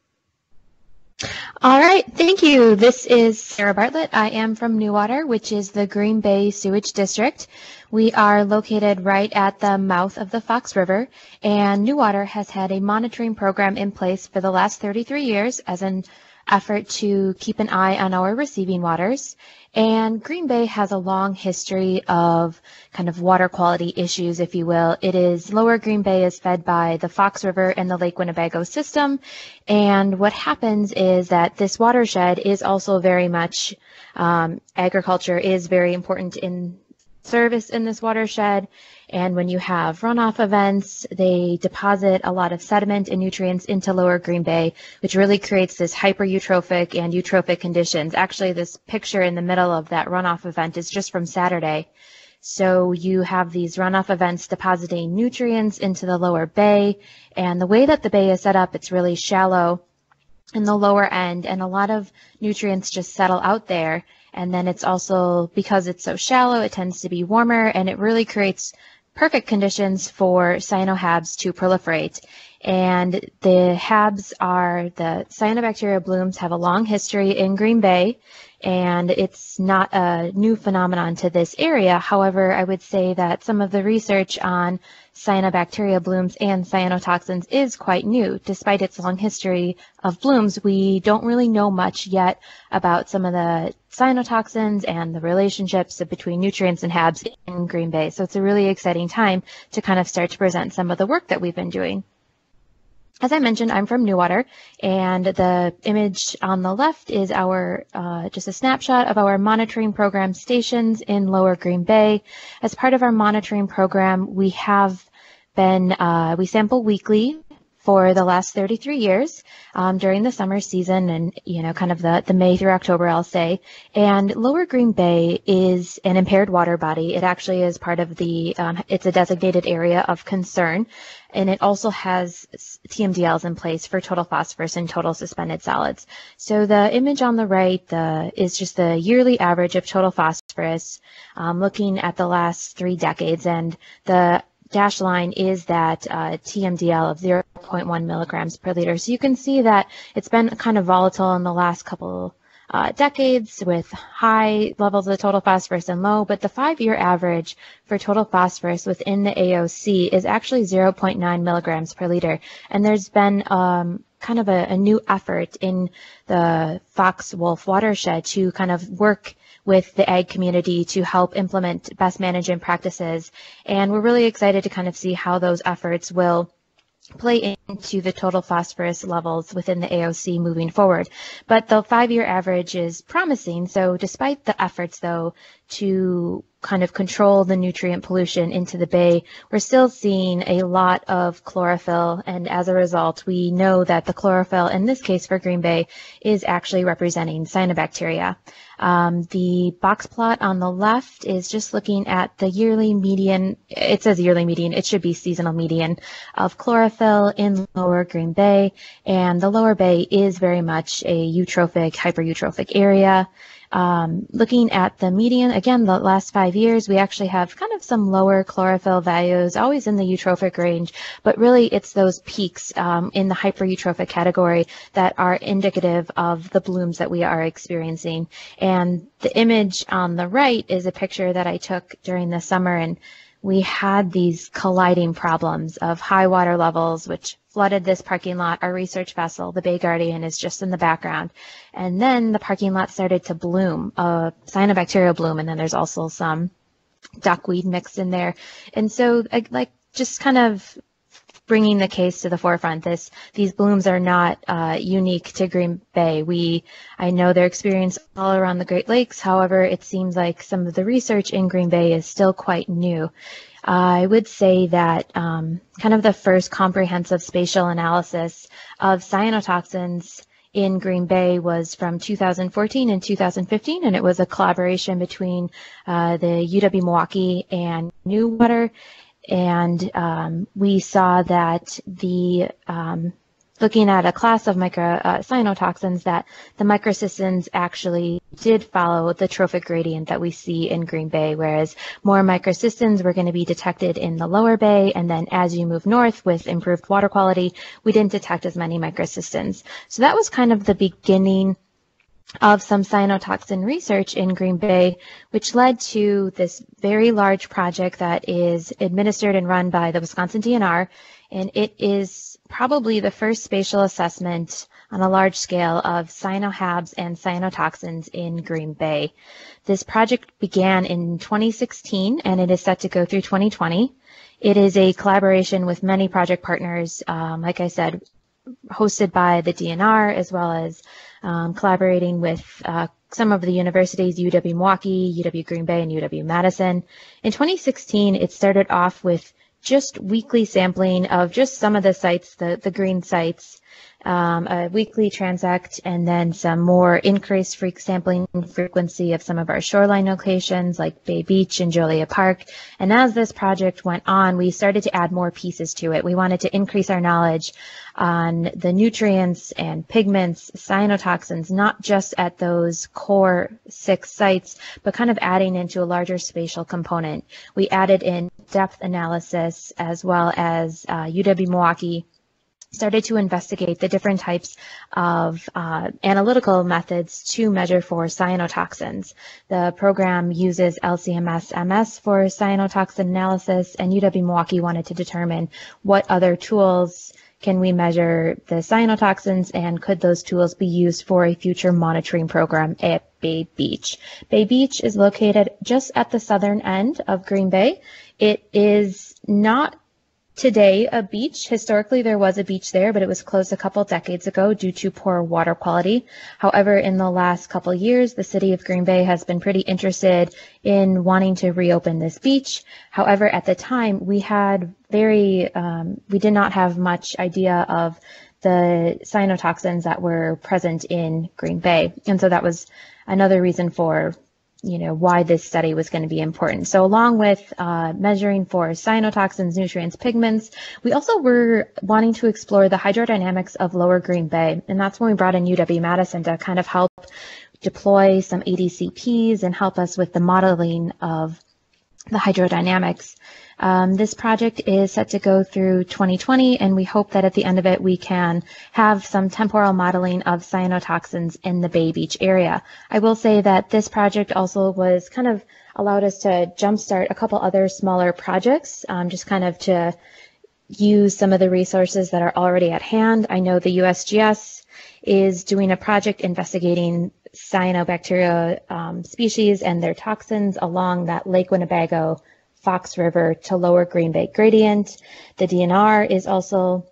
All right, thank you. This is Sarah Bartlett. I am from New Water, which is the Green Bay Sewage District. We are located right at the mouth of the Fox River, and New Water has had a monitoring program in place for the last 33 years as an effort to keep an eye on our receiving waters. And Green Bay has a long history of kind of water quality issues, if you will. Lower Green Bay is fed by the Fox River and the Lake Winnebago system. And what happens is that this watershed is also very much, agriculture is very important in service in this watershed. And when you have runoff events, they deposit a lot of sediment and nutrients into Lower Green Bay, which really creates this hyper-eutrophic and eutrophic conditions. Actually, this picture in the middle of that runoff event is just from Saturday. So you have these runoff events depositing nutrients into the lower bay. And the way that the bay is set up, it's really shallow in the lower end, and a lot of nutrients just settle out there. And then it's also, because it's so shallow, it tends to be warmer, and it really creates perfect conditions for cyanoHABs to proliferate. And the the cyanobacteria blooms have a long history in Green Bay, and it's not a new phenomenon to this area. However, I would say that some of the research on cyanobacteria blooms and cyanotoxins is quite new. Despite its long history of blooms, we don't really know much yet about some of the cyanotoxins and the relationships between nutrients and HABs in Green Bay. So it's a really exciting time to kind of start to present some of the work that we've been doing. As I mentioned, I'm from New Water, and the image on the left is our just a snapshot of our monitoring program stations in Lower Green Bay. As part of our monitoring program, we have been, we sample weekly for the last 33 years during the summer season, and kind of the May through October, I'll say. And Lower Green Bay is an impaired water body. It actually is part of the, it's a designated area of concern, and it also has TMDLs in place for total phosphorus and total suspended solids. So the image on the right is just the yearly average of total phosphorus, looking at the last 3 decades, and the dashed line is that TMDL of 0.1 milligrams per liter. So you can see that it's been kind of volatile in the last couple decades with high levels of total phosphorus and low, but the 5-year average for total phosphorus within the AOC is actually 0.9 milligrams per liter. And there's been kind of a new effort in the Fox-Wolf watershed to kind of work with the ag community to help implement best management practices. And we're really excited to kind of see how those efforts will play into the total phosphorus levels within the AOC moving forward. But the 5-year average is promising. So despite the efforts, though, to kind of control the nutrient pollution into the bay, we're still seeing a lot of chlorophyll. And as a result, we know that the chlorophyll, in this case for Green Bay, is actually representing cyanobacteria. The box plot on the left is just looking at the yearly median. It says yearly median. It should be seasonal median of chlorophyll in lower Green Bay. And the lower bay is very much a eutrophic, hypereutrophic area. Looking at the median, again, the last 5 years, we actually have kind of some lower chlorophyll values, always in the eutrophic range, but really it's those peaks in the hypereutrophic category that are indicative of the blooms that we are experiencing. And the image on the right is a picture that I took during the summer, and we had these colliding problems of high water levels, which flooded this parking lot. Our research vessel, the Bay Guardian, is just in the background. And then the parking lot started to bloom, a cyanobacterial bloom, and then there's also some duckweed mixed in there. And so, like, just kind of bringing the case to the forefront, these blooms are not unique to Green Bay. I know they're experienced all around the Great Lakes. However, it seems like some of the research in Green Bay is still quite new. I would say that kind of the first comprehensive spatial analysis of cyanotoxins in Green Bay was from 2014 and 2015, and it was a collaboration between the UW-Milwaukee and Newater. And we saw that looking at a class of cyanotoxins, that the microcystins actually did follow the trophic gradient that we see in Green Bay, whereas more microcystins were going to be detected in the lower bay, and then as you move north with improved water quality, we didn't detect as many microcystins. So that was kind of the beginning of some cyanotoxin research in Green Bay, which led to this very large project that is administered and run by the Wisconsin DNR, and it is probably the first spatial assessment on a large scale of cyanoHABs and cyanotoxins in Green Bay. This project began in 2016, and it is set to go through 2020. It is a collaboration with many project partners, like I said, hosted by the DNR, as well as collaborating with some of the universities, UW-Milwaukee, UW-Green Bay, and UW-Madison. In 2016, it started off with just weekly sampling of just some of the sites, the green sites, a weekly transect, and then some more increased sampling frequency of some of our shoreline locations like Bay Beach and Joliet Park. And as this project went on, we started to add more pieces to it. We wanted to increase our knowledge on the nutrients and pigments, cyanotoxins, not just at those core 6 sites, but kind of adding into a larger spatial component. We added in depth analysis, as well as UW-Milwaukee started to investigate the different types of analytical methods to measure for cyanotoxins. The program uses LCMS-MS for cyanotoxin analysis, and UW-Milwaukee wanted to determine what other tools can we measure the cyanotoxins, and could those tools be used for a future monitoring program at Bay Beach. Bay Beach is located just at the southern end of Green Bay. It is not today a beach. Historically, there was a beach there, but it was closed a couple decades ago due to poor water quality. However, in the last couple years, the city of Green Bay has been pretty interested in wanting to reopen this beach. However, at the time, we did not have much idea of the cyanotoxins that were present in Green Bay. And so that was another reason for why this study was going to be important. So along with measuring for cyanotoxins, nutrients, pigments, we also were wanting to explore the hydrodynamics of lower Green Bay. And that's when we brought in UW-Madison to kind of help deploy some ADCPs and help us with the modeling of the hydrodynamics. This project is set to go through 2020, and we hope that at the end of it we can have some temporal modeling of cyanotoxins in the Bay Beach area. I will say that this project also was kind of allowed us to jumpstart a couple other smaller projects, just kind of to use some of the resources that are already at hand. I know the USGS is doing a project investigating cyanobacteria species and their toxins along that Lake Winnebago Fox River to Lower Green Bay gradient. The DNR is also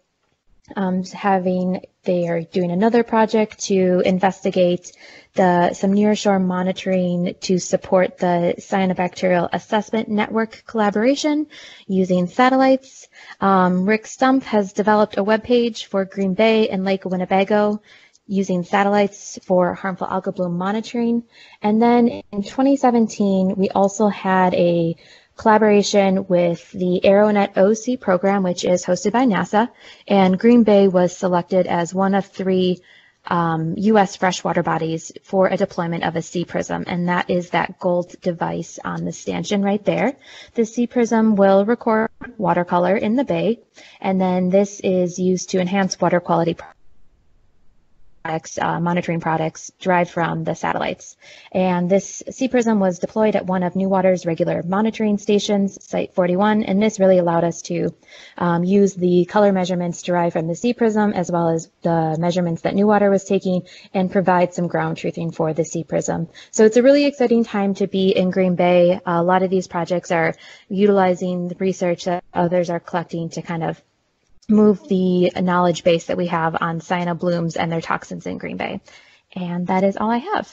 they are doing another project to investigate some nearshore monitoring to support the cyanobacterial assessment network collaboration using satellites. Rick Stump has developed a webpage for Green Bay and Lake Winnebago using satellites for harmful algal bloom monitoring. And then in 2017, we also had a collaboration with the AeroNet OC program, which is hosted by NASA, and Green Bay was selected as one of 3 U.S. freshwater bodies for a deployment of a sea prism, and that is that gold device on the stanchion right there. The sea prism will record watercolor in the bay, and then this is used to enhance water quality monitoring products derived from the satellites. And this sea prism was deployed at one of New Water's regular monitoring stations, Site 41, and this really allowed us to use the color measurements derived from the sea prism as well as the measurements that New Water was taking and provide some ground truthing for the sea prism. So it's a really exciting time to be in Green Bay. A lot of these projects are utilizing the research that others are collecting to kind of move the knowledge base that we have on cyanoblooms and their toxins in Green Bay. And that is all I have.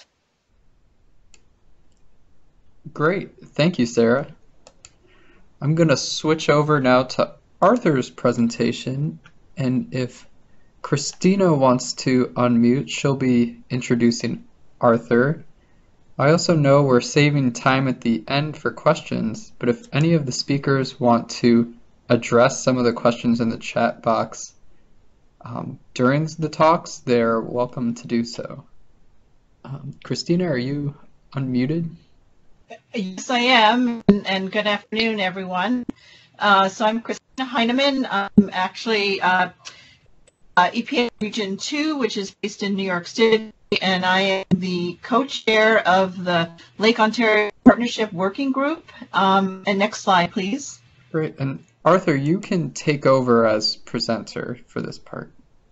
Great. Thank you, Sarah. I'm going to switch over now to Arthur's presentation. And if Christina wants to unmute, she'll be introducing Arthur. I also know we're saving time at the end for questions, but if any of the speakers want to address some of the questions in the chat box during the talks, they're welcome to do so. Christina, are you unmuted? Yes, I am, and good afternoon, everyone. So I'm Christina Heineman. I'm actually EPA Region 2, which is based in New York City, and I am the co-chair of the Lake Ontario Partnership Working Group. And next slide, please. Great. And Arthur, you can take over as presenter for this part.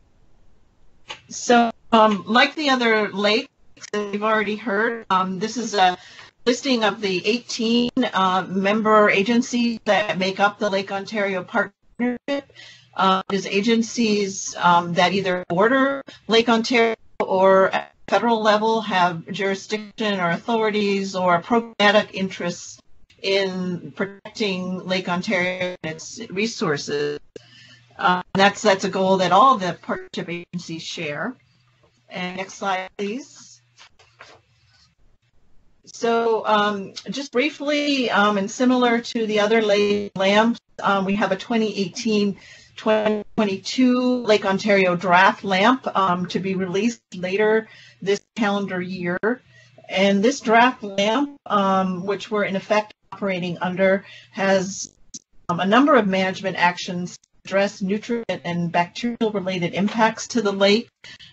So, like the other lakes that we've already heard, this is a listing of the 18 member agencies that make up the Lake Ontario Partnership. These agencies that either border Lake Ontario or at federal level have jurisdiction or authorities or programmatic interests in protecting Lake Ontario and its resources. That's a goal that all the partnership agencies share. And next slide, please. So just briefly, and similar to the other lake LAMPs, we have a 2018-2022 Lake Ontario draft LAMP to be released later this calendar year. And this draft LAMP, which we're in effect operating under, has a number of management actions to address nutrient and bacterial related impacts to the lake,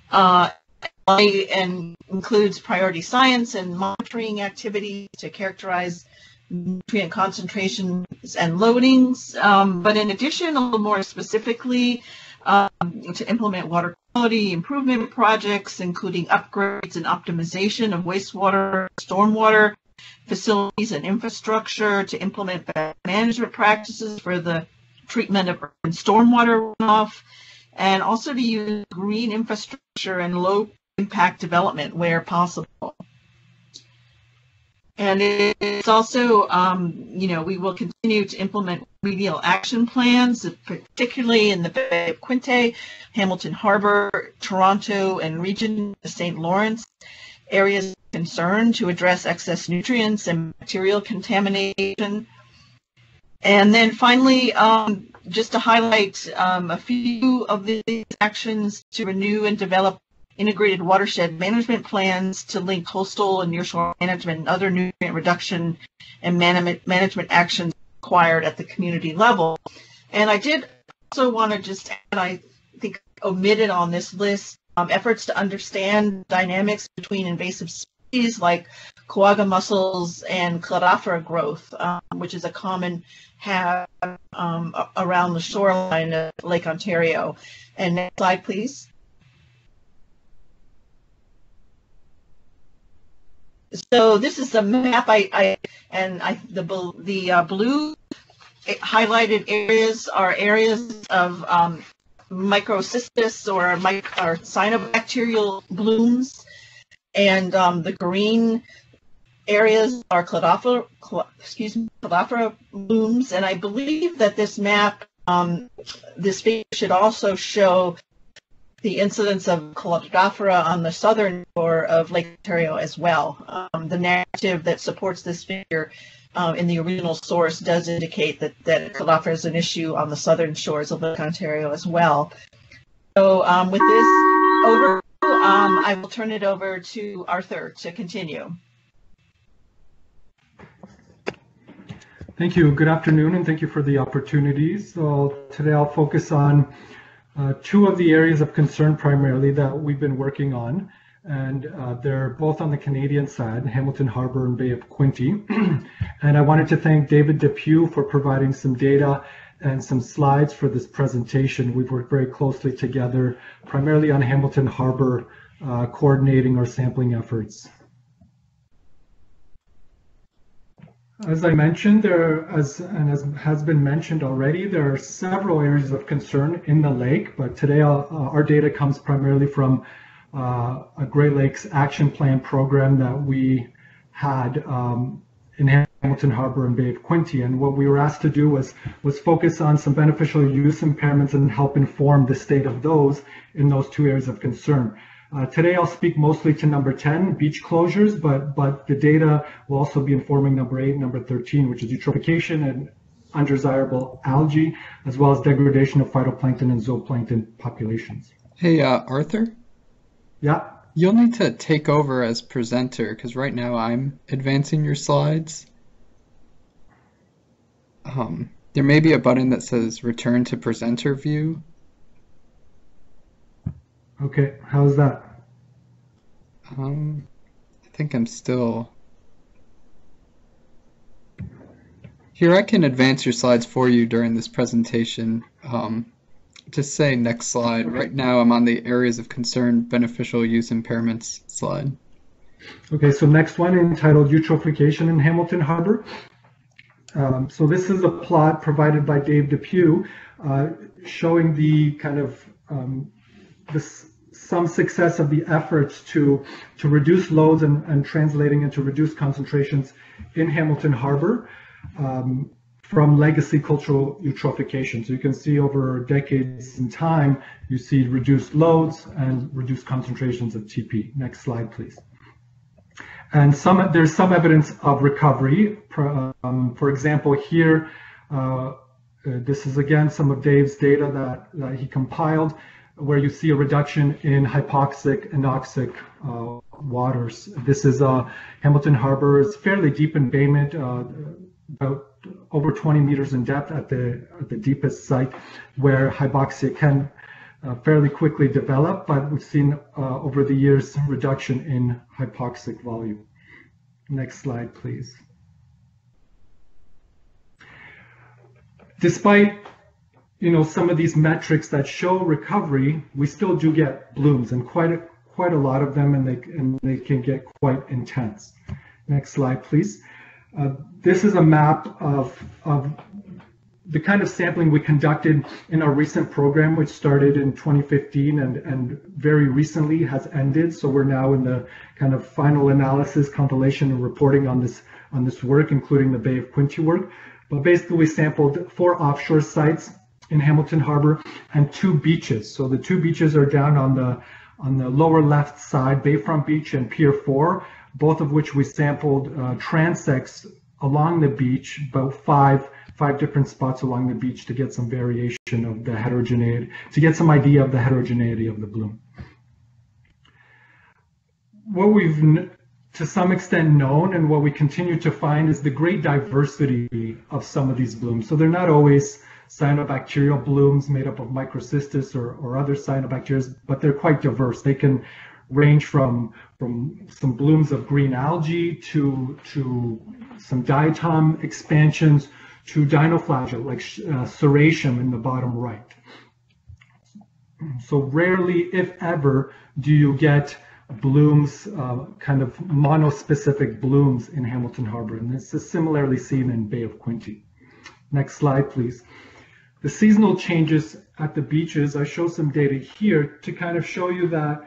and includes priority science and monitoring activities to characterize nutrient concentrations and loadings, but in addition, a little more specifically, to implement water quality improvement projects, including upgrades and optimization of wastewater, stormwater facilities and infrastructure, to implement better management practices for the treatment of urban stormwater runoff, and also to use green infrastructure and low impact development where possible. And it's also, we will continue to implement remedial action plans, particularly in the Bay of Quinte, Hamilton Harbor, Toronto, and region of St. Lawrence areas of concern to address excess nutrients and bacterial contamination. And then finally, just to highlight a few of these actions to renew and develop integrated watershed management plans to link coastal and nearshore management and other nutrient reduction and management actions required at the community level. And I did also want to just add, I think omitted on this list, efforts to understand dynamics between invasive species like quagga mussels and Cladophora growth, which is a common HAB around the shoreline of Lake Ontario. And next slide, please. So this is the map. The blue highlighted areas are areas of microcystis or cyanobacterial blooms, and the green areas are Cladophora blooms. And I believe that this map, this figure should also show the incidence of Cladophora on the southern shore of Lake Ontario as well. The narrative that supports this figure in the original source does indicate that Cladophora is an issue on the southern shores of Lake Ontario as well. So with this overview, I will turn it over to Arthur to continue. Thank you. Good afternoon, and thank you for the opportunity. So today I'll focus on two of the areas of concern primarily that we've been working on, and they're both on the Canadian side, Hamilton Harbour and Bay of Quinte. And I wanted to thank David Depew for providing some data and some slides for this presentation. We've worked very closely together, primarily on Hamilton Harbour, coordinating our sampling efforts. As I mentioned, as has been mentioned already, there are several areas of concern in the lake, but today our data comes primarily from a Great Lakes Action Plan program that we had in Hamilton Harbour and Bay of Quinte. And what we were asked to do was focus on some beneficial use impairments and help inform the state of those in those two areas of concern. Today I'll speak mostly to number 10, beach closures, but the data will also be informing number 8 and number 13, which is eutrophication and undesirable algae, as well as degradation of phytoplankton and zooplankton populations. Hey, Arthur? Yeah? You'll need to take over as presenter, because right now I'm advancing your slides. There may be a button that says return to presenter view. Okay, how's that? I think I'm still... Here, I can advance your slides for you during this presentation. Just say next slide. Right now I'm on the areas of concern, beneficial use impairments slide. Okay, so next one entitled Eutrophication in Hamilton Harbour. So this is a plot provided by Dave Depew showing the kind of some success of the efforts to reduce loads and translating into reduced concentrations in Hamilton Harbour from legacy cultural eutrophication. So you can see over decades in time, you see reduced loads and reduced concentrations of TP. Next slide, please. And there's some evidence of recovery. For example, here, this is again some of Dave's data that he compiled, where you see a reduction in hypoxic, anoxic waters. This is Hamilton Harbour. It's fairly deep embayment, about over 20 meters in depth at the deepest site, where hypoxia can fairly quickly develop, but we've seen over the years reduction in hypoxic volume. Next slide, please. Despite some of these metrics that show recovery, we still do get blooms, and quite a lot of them, and they can get quite intense. Next slide, please. This is a map of the kind of sampling we conducted in our recent program, which started in 2015 and very recently has ended. So we're now in the kind of final analysis, compilation, and reporting on this work, including the Bay of Quinte work. But basically, we sampled 4 offshore sites in Hamilton Harbour and 2 beaches. So the 2 beaches are down on the lower left side, Bayfront Beach and Pier 4, both of which we sampled transects along the beach, about five different spots along the beach, to get some variation of the heterogeneity, to get some idea of the heterogeneity of the bloom. what we've to some extent known and what we continue to find is the great diversity of some of these blooms. So they're not always cyanobacterial blooms made up of microcystis or other cyanobacteria, but they're quite diverse. They can range from some blooms of green algae to some diatom expansions to dinoflagellate like serratium in the bottom right. So rarely, if ever, do you get blooms, kind of monospecific blooms in Hamilton Harbor, and this is similarly seen in Bay of Quinte. Next slide, please. The seasonal changes at the beaches, I show some data here to kind of show you that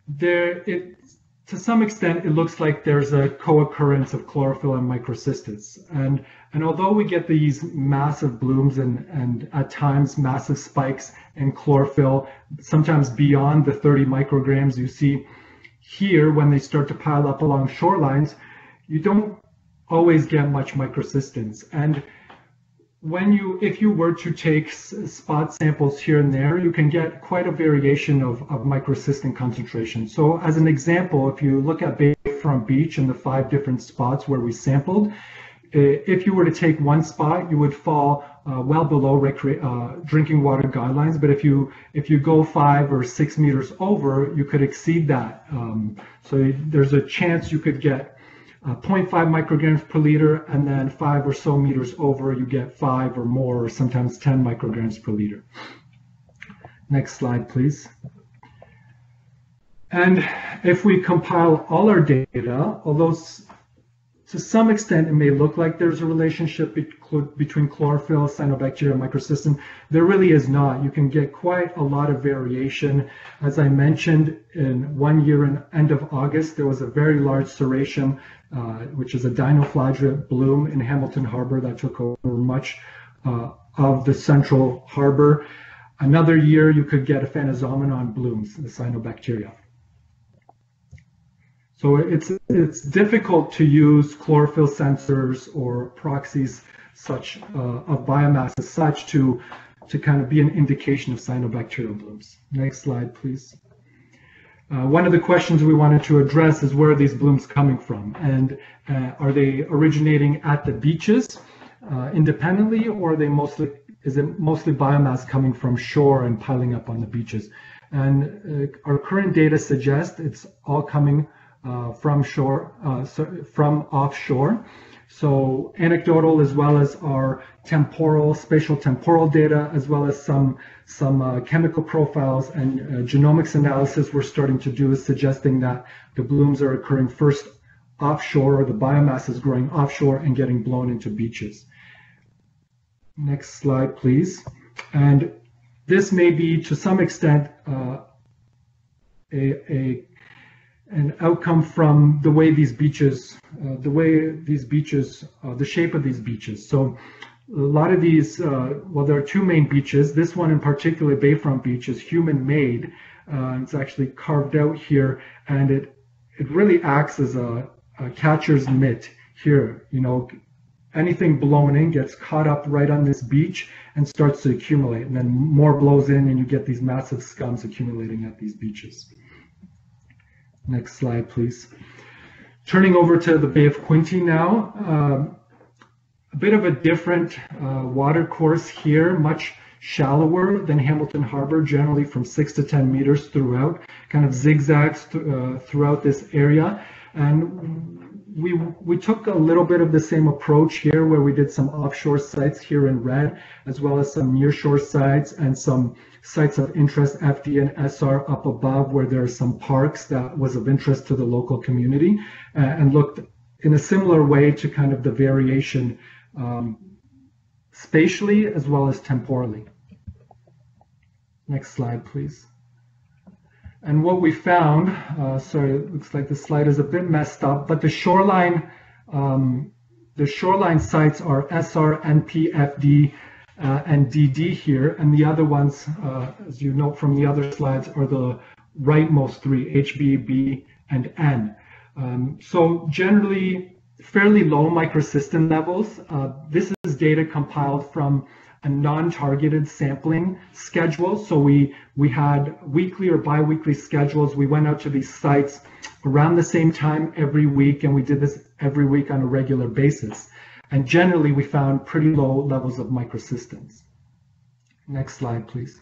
to some extent, it looks like there's a co-occurrence of chlorophyll and microcystis. And although we get these massive blooms and at times massive spikes in chlorophyll, sometimes beyond the 30 micrograms you see here when they start to pile up along shorelines, you don't always get much microcystins. And if you were to take spot samples here and there, you can get quite a variation of microcystin concentration. So as an example, if you look at Bayfront Beach and the 5 different spots where we sampled, if you were to take one spot, you would fall well below drinking water guidelines. But if you go 5 or 6 meters over, you could exceed that. So there's a chance you could get 0.5 micrograms per liter, and then 5 or so meters over, you get 5 or more, or sometimes 10 micrograms per liter. Next slide, please. And if we compile all our data, although to some extent it may look like there's a relationship between chlorophyll, cyanobacteria, and microcystin, there really is not. You can get quite a lot of variation. As I mentioned, in one year in end of August, there was a very large serratium, which is a dinoflagellate bloom in Hamilton Harbor that took over much of the central harbor. Another year, you could get a phanozomenon blooms, the cyanobacteria. So it's difficult to use chlorophyll sensors or proxies such of biomass as such to kind of be an indication of cyanobacterial blooms. Next slide, please. One of the questions we wanted to address is where are these blooms coming from, and are they originating at the beaches independently, or is it mostly biomass coming from shore and piling up on the beaches? And our current data suggests it's all coming from offshore. So anecdotal as well as our spatial temporal data, as well as some chemical profiles and genomics analysis we're starting to do is suggesting that the blooms are occurring first offshore, or the biomass is growing offshore and getting blown into beaches. Next slide, please. And this may be to some extent an outcome from the way these beaches, the shape of these beaches. So a lot of these, well, there are 2 main beaches. This one in particular, Bayfront Beach, is human-made. It's actually carved out here, and it really acts as a catcher's mitt here. You know, anything blown in gets caught up right on this beach and starts to accumulate, and then more blows in, and you get these massive scums accumulating at these beaches. Next slide, please. Turning over to the Bay of Quinte now. A bit of a different water course here, much shallower than Hamilton Harbor, generally from 6 to 10 meters throughout, kind of zigzags throughout this area. And we took a little bit of the same approach here, where we did some offshore sites here in red, as well as some nearshore sites and some sites of interest, FD and SR up above, where there are some parks that was of interest to the local community, and looked in a similar way to kind of the variation spatially as well as temporally. Next slide, please. And what we found, sorry, it looks like the slide is a bit messed up, but the shoreline sites are SR, NP, FD, and DD here, and the other ones, as you note from the other slides, are the rightmost 3, HB, B, and N. So generally, fairly low microcystin levels. This is data compiled from a non-targeted sampling schedule. So we had weekly or bi-weekly schedules. We went out to these sites around the same time every week, and we did this every week on a regular basis. And generally, we found pretty low levels of microcystins. Next slide, please.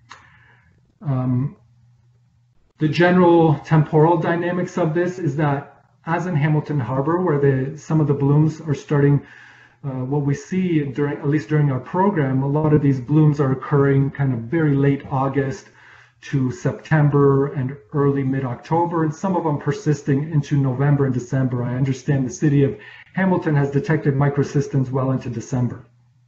The general temporal dynamics of this is that, as in Hamilton Harbor, where some of the blooms are starting, what we see at least during our program, a lot of these blooms are occurring kind of very late August to September and early mid-October, and some of them persisting into November and December. I understand the city of Hamilton has detected microcystins well into December.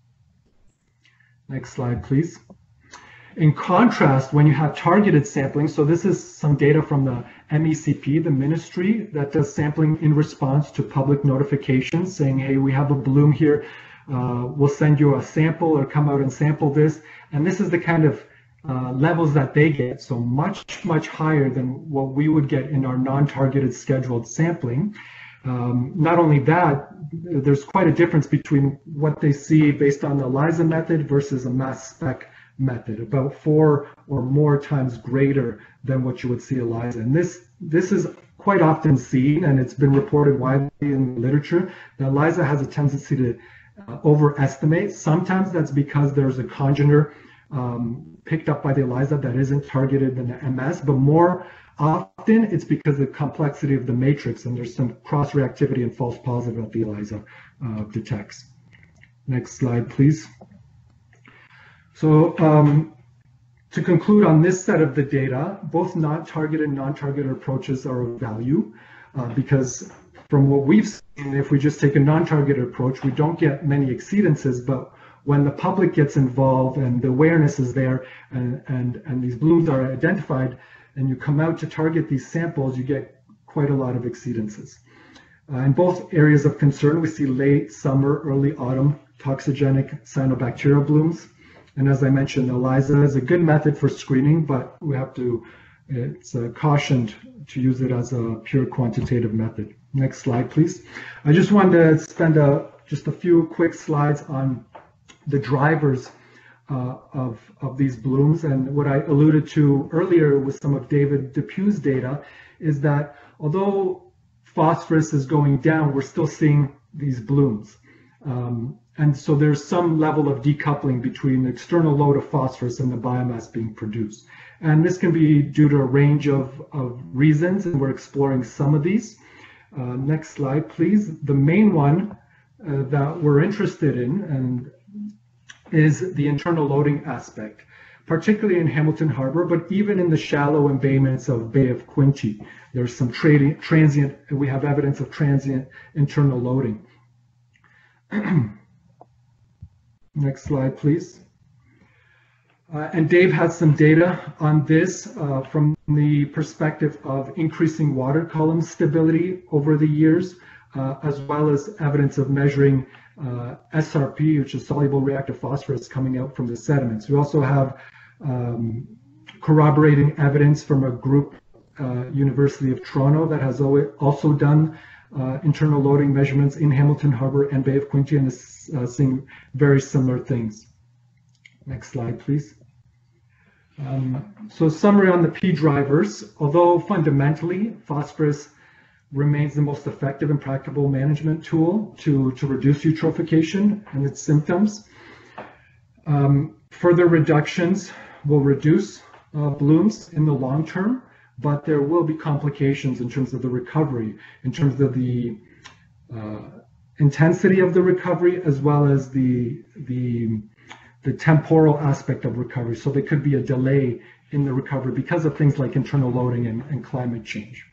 Next slide, please. In contrast, when you have targeted sampling, so this is some data from the MECP, the ministry that does sampling in response to public notifications saying, hey, we have a bloom here, we'll send you a sample or come out and sample this. And this is the kind of levels that they get, so much, much higher than what we would get in our non-targeted scheduled sampling. Not only that, there's quite a difference between what they see based on the ELISA method versus a mass spec method, about 4 or more times greater than what you would see ELISA. And this is quite often seen, and it's been reported widely in the literature, that ELISA has a tendency to overestimate. Sometimes that's because there's a congener picked up by the ELISA that isn't targeted in the MS, but more often it's because of the complexity of the matrix, and there's some cross-reactivity and false positive that the ELISA detects. Next slide, please. So to conclude on this set of the data, both non-targeted and non-targeted approaches are of value because from what we've seen, if we just take a non-targeted approach, we don't get many exceedances, but when the public gets involved and the awareness is there and these blooms are identified and you come out to target these samples, you get quite a lot of exceedances. In both areas of concern, we see late summer, early autumn toxigenic cyanobacterial blooms. And as I mentioned, ELISA is a good method for screening, but we have to, it's cautioned to use it as a pure quantitative method. Next slide, please. I just wanted to spend just a few quick slides on the drivers of these blooms. And what I alluded to earlier with some of David Depew's data is that although phosphorus is going down, we're still seeing these blooms. And so there's some level of decoupling between the external load of phosphorus and the biomass being produced. And this can be due to a range of reasons, and we're exploring some of these. Next slide, please. The main one that we're interested in is the internal loading aspect, particularly in Hamilton Harbor, but even in the shallow embayments of Bay of Quinte. There's some transient, we have evidence of transient internal loading. Next slide, please. And Dave has some data on this from the perspective of increasing water column stability over the years, as well as evidence of measuring SRP, which is soluble reactive phosphorus, coming out from the sediments. We also have corroborating evidence from a group, University of Toronto, that has also done internal loading measurements in Hamilton Harbor and Bay of Quinte, and is seeing very similar things. Next slide, please. So summary on the P drivers. Although fundamentally phosphorus remains the most effective and practical management tool to reduce eutrophication and its symptoms, further reductions will reduce blooms in the long term, but there will be complications in terms of the recovery, in terms of the intensity of the recovery, as well as the temporal aspect of recovery. So there could be a delay in the recovery because of things like internal loading and climate change.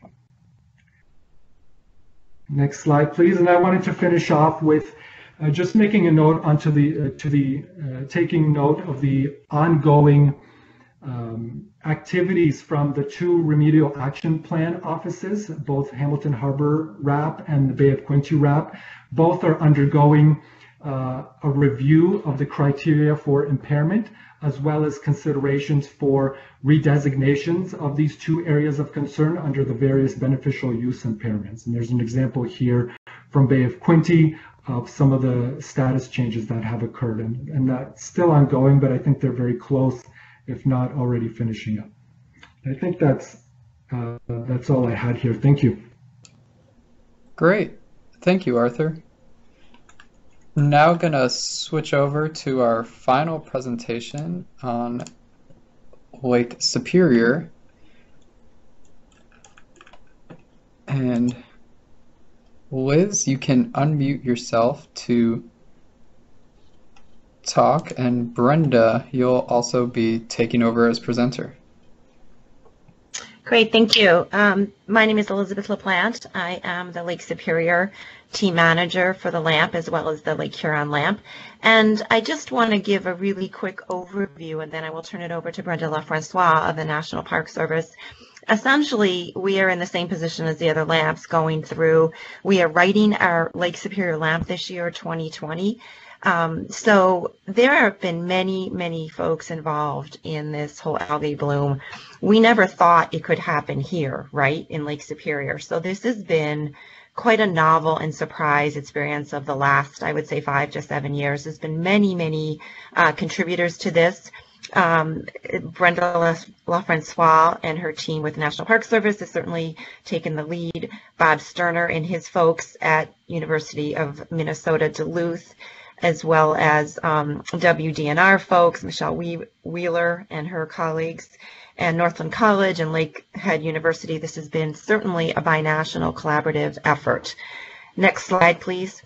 Next slide, please. And I wanted to finish off with just making a note onto taking note of the ongoing activities from the two remedial action plan offices, both Hamilton Harbor RAP and the Bay of Quinte RAP. Both are undergoing a review of the criteria for impairment, as well as considerations for redesignations of these two areas of concern under the various beneficial use impairments. And there's an example here from Bay of Quinte of some of the status changes that have occurred. And that's still ongoing, but I think they're very close, if not already finishing up. I think that's all I had here. Thank you. Great. Thank you, Arthur. I'm now going to switch over to our final presentation on Lake Superior. And Liz, you can unmute yourself to talk, and Brenda, you'll also be taking over as presenter. Great, thank you. My name is Elizabeth LaPlante. I am the Lake Superior team manager for the LAMP as well as the Lake Huron LAMP. And I just want to give a really quick overview, and then I will turn it over to Brenda LaFrancois of the National Park Service. Essentially, we are in the same position as the other LAMPs going through. We are writing our Lake Superior LAMP this year, 2020. So there have been many folks involved in this whole algae bloom. We never thought it could happen here, right, in Lake Superior. So this has been quite a novel and surprise experience of the last, I would say, 5 to 7 years. There's been many contributors to this. Brenda LaFrancois and her team with the National Park Service has certainly taken the lead. Bob Sterner and his folks at University of Minnesota Duluth, as well as WDNR folks, Michelle Wheeler and her colleagues, and Northland College and Lakehead University. This has been certainly a binational collaborative effort. Next slide, please.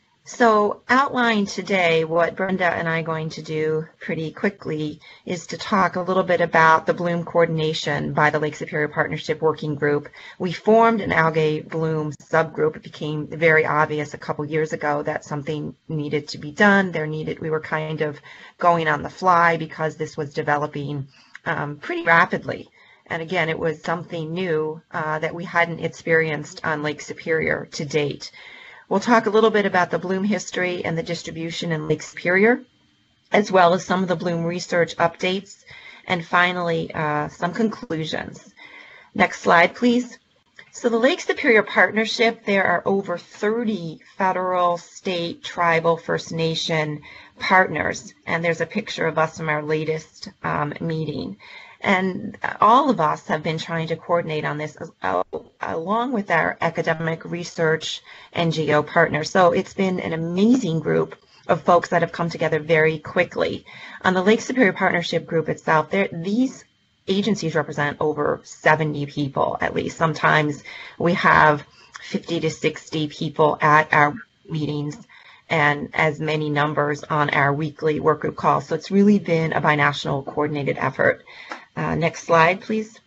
So outline today, what Brenda and I are going to do pretty quickly is to talk a little bit about the bloom coordination by the Lake Superior Partnership Working Group. We formed an algae bloom subgroup. It became very obvious a couple years ago that something needed to be done. We were kind of going on the fly because this was developing pretty rapidly. And again, it was something new that we hadn't experienced on Lake Superior to date. We'll talk a little bit about the bloom history and the distribution in Lake Superior, as well as some of the bloom research updates, and finally, some conclusions. Next slide, please. So the Lake Superior Partnership, there are over 30 federal, state, tribal, First Nation partners, and there's a picture of us from our latest meeting. And all of us have been trying to coordinate on this along with our academic research NGO partners. So it's been an amazing group of folks that have come together very quickly. On the Lake Superior Partnership Group itself, these agencies represent over 70 people at least. Sometimes we have 50 to 60 people at our meetings and as many numbers on our weekly work group calls. So it's really been a binational coordinated effort. Next slide, please.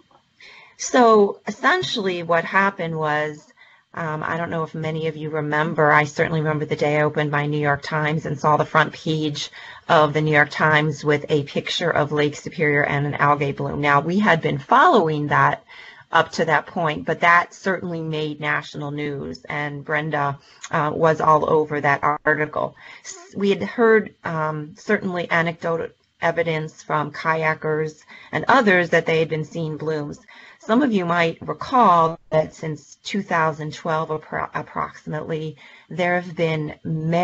So essentially what happened was, I don't know if many of you remember, I certainly remember the day I opened my New York Times and saw the front page of the New York Times with a picture of Lake Superior and an algae bloom. Now, we had been following that up to that point, but that certainly made national news, and Brenda was all over that article. We had heard certainly anecdotal evidence from kayakers and others that they had been seeing blooms. Some of you might recall that since 2012 approximately, there have been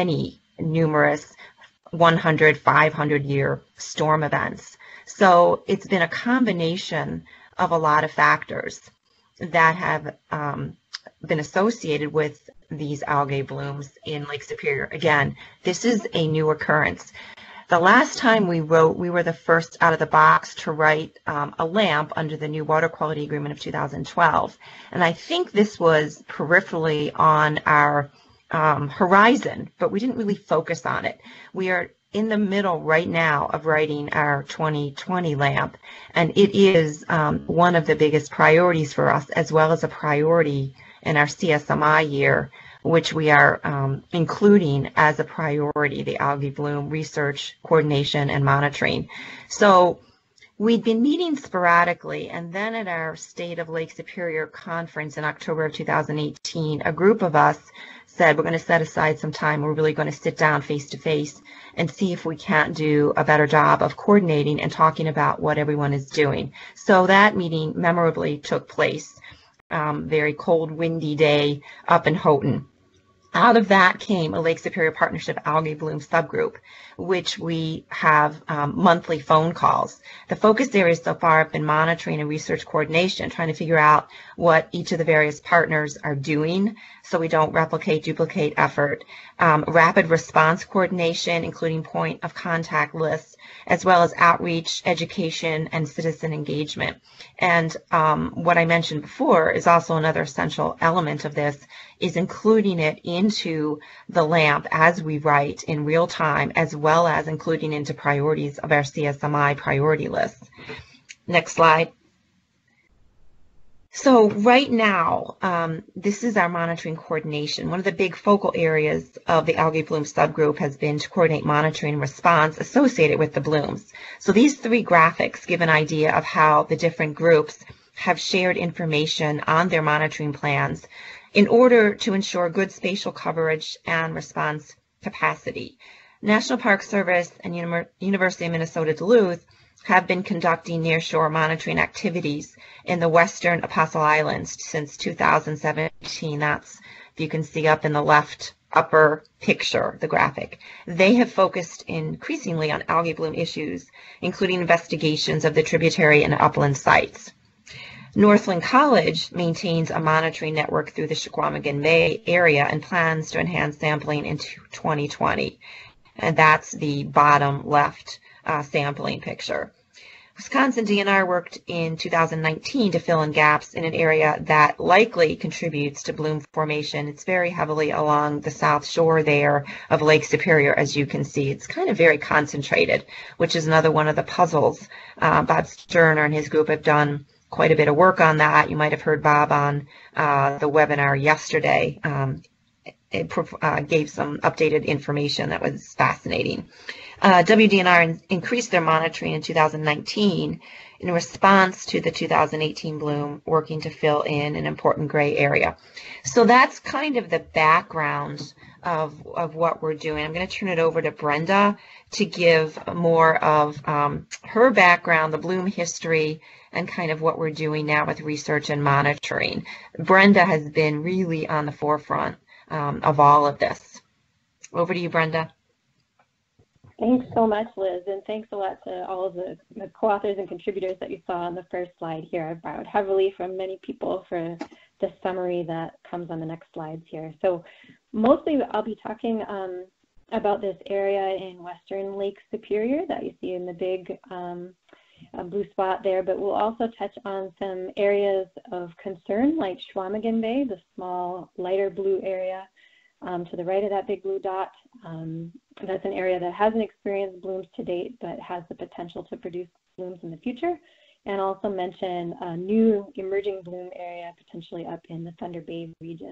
numerous 100, 500-year storm events. So it's been a combination of a lot of factors that have been associated with these algae blooms in Lake Superior. Again, this is a new occurrence. The last time we wrote, we were the first out of the box to write a LAMP under the new Water Quality Agreement of 2012. And I think this was peripherally on our horizon, but we didn't really focus on it. We are in the middle right now of writing our 2020 LAMP, and it is one of the biggest priorities for us, as well as a priority in our CSMI year, which we are including as a priority, the algae bloom research, coordination, and monitoring. So we'd been meeting sporadically, and then at our State of Lake Superior conference in October of 2018, a group of us said, we're going to set aside some time, we're really going to sit down face to face and see if we can't do a better job of coordinating and talking about what everyone is doing. So that meeting memorably took place. Very cold, windy day up in Houghton. Out of that came a Lake Superior Partnership algae bloom subgroup, which we have monthly phone calls. The focus areas so far have been monitoring and research coordination, trying to figure out what each of the various partners are doing so we don't replicate, duplicate effort. Rapid response coordination, including point of contact lists, as well as outreach, education, and citizen engagement. And what I mentioned before is also another essential element of this, is including it into the LAMP as we write in real time, as well as including into priorities of our CSMI priority lists. Next slide. So right now, this is our monitoring coordination. One of the big focal areas of the algae bloom subgroup has been to coordinate monitoring and response associated with the blooms. So these three graphics give an idea of how the different groups have shared information on their monitoring plans in order to ensure good spatial coverage and response capacity. National Park Service and University of Minnesota Duluth have been conducting nearshore monitoring activities in the western Apostle Islands since 2017. That's, if you can see up in the left upper picture, the graphic. They have focused increasingly on algae bloom issues, including investigations of the tributary and upland sites. Northland College maintains a monitoring network through the Chequamegon Bay area and plans to enhance sampling in 2020. And that's the bottom left sampling picture. Wisconsin DNR worked in 2019 to fill in gaps in an area that likely contributes to bloom formation. It's very heavily along the south shore there of Lake Superior, as you can see. It's kind of very concentrated, which is another one of the puzzles. Bob Sterner and his group have done quite a bit of work on that. You might have heard Bob on the webinar yesterday. It gave some updated information that was fascinating. WDNR increased their monitoring in 2019 in response to the 2018 bloom, working to fill in an important gray area. So that's kind of the background of what we're doing. I'm going to turn it over to Brenda to give more of her background, the bloom history, and kind of what we're doing now with research and monitoring. Brenda has been really on the forefront of all of this. Over to you, Brenda. Thanks so much, Liz, and thanks a lot to all of the co-authors and contributors that you saw on the first slide here. I've borrowed heavily from many people for the summary that comes on the next slides here. So mostly I'll be talking about this area in western Lake Superior that you see in the big blue spot there, but we'll also touch on some areas of concern like Chequamegon Bay, the small lighter blue area to the right of that big blue dot. That's an area that hasn't experienced blooms to date, but has the potential to produce blooms in the future. And also mention a new emerging bloom area potentially up in the Thunder Bay region.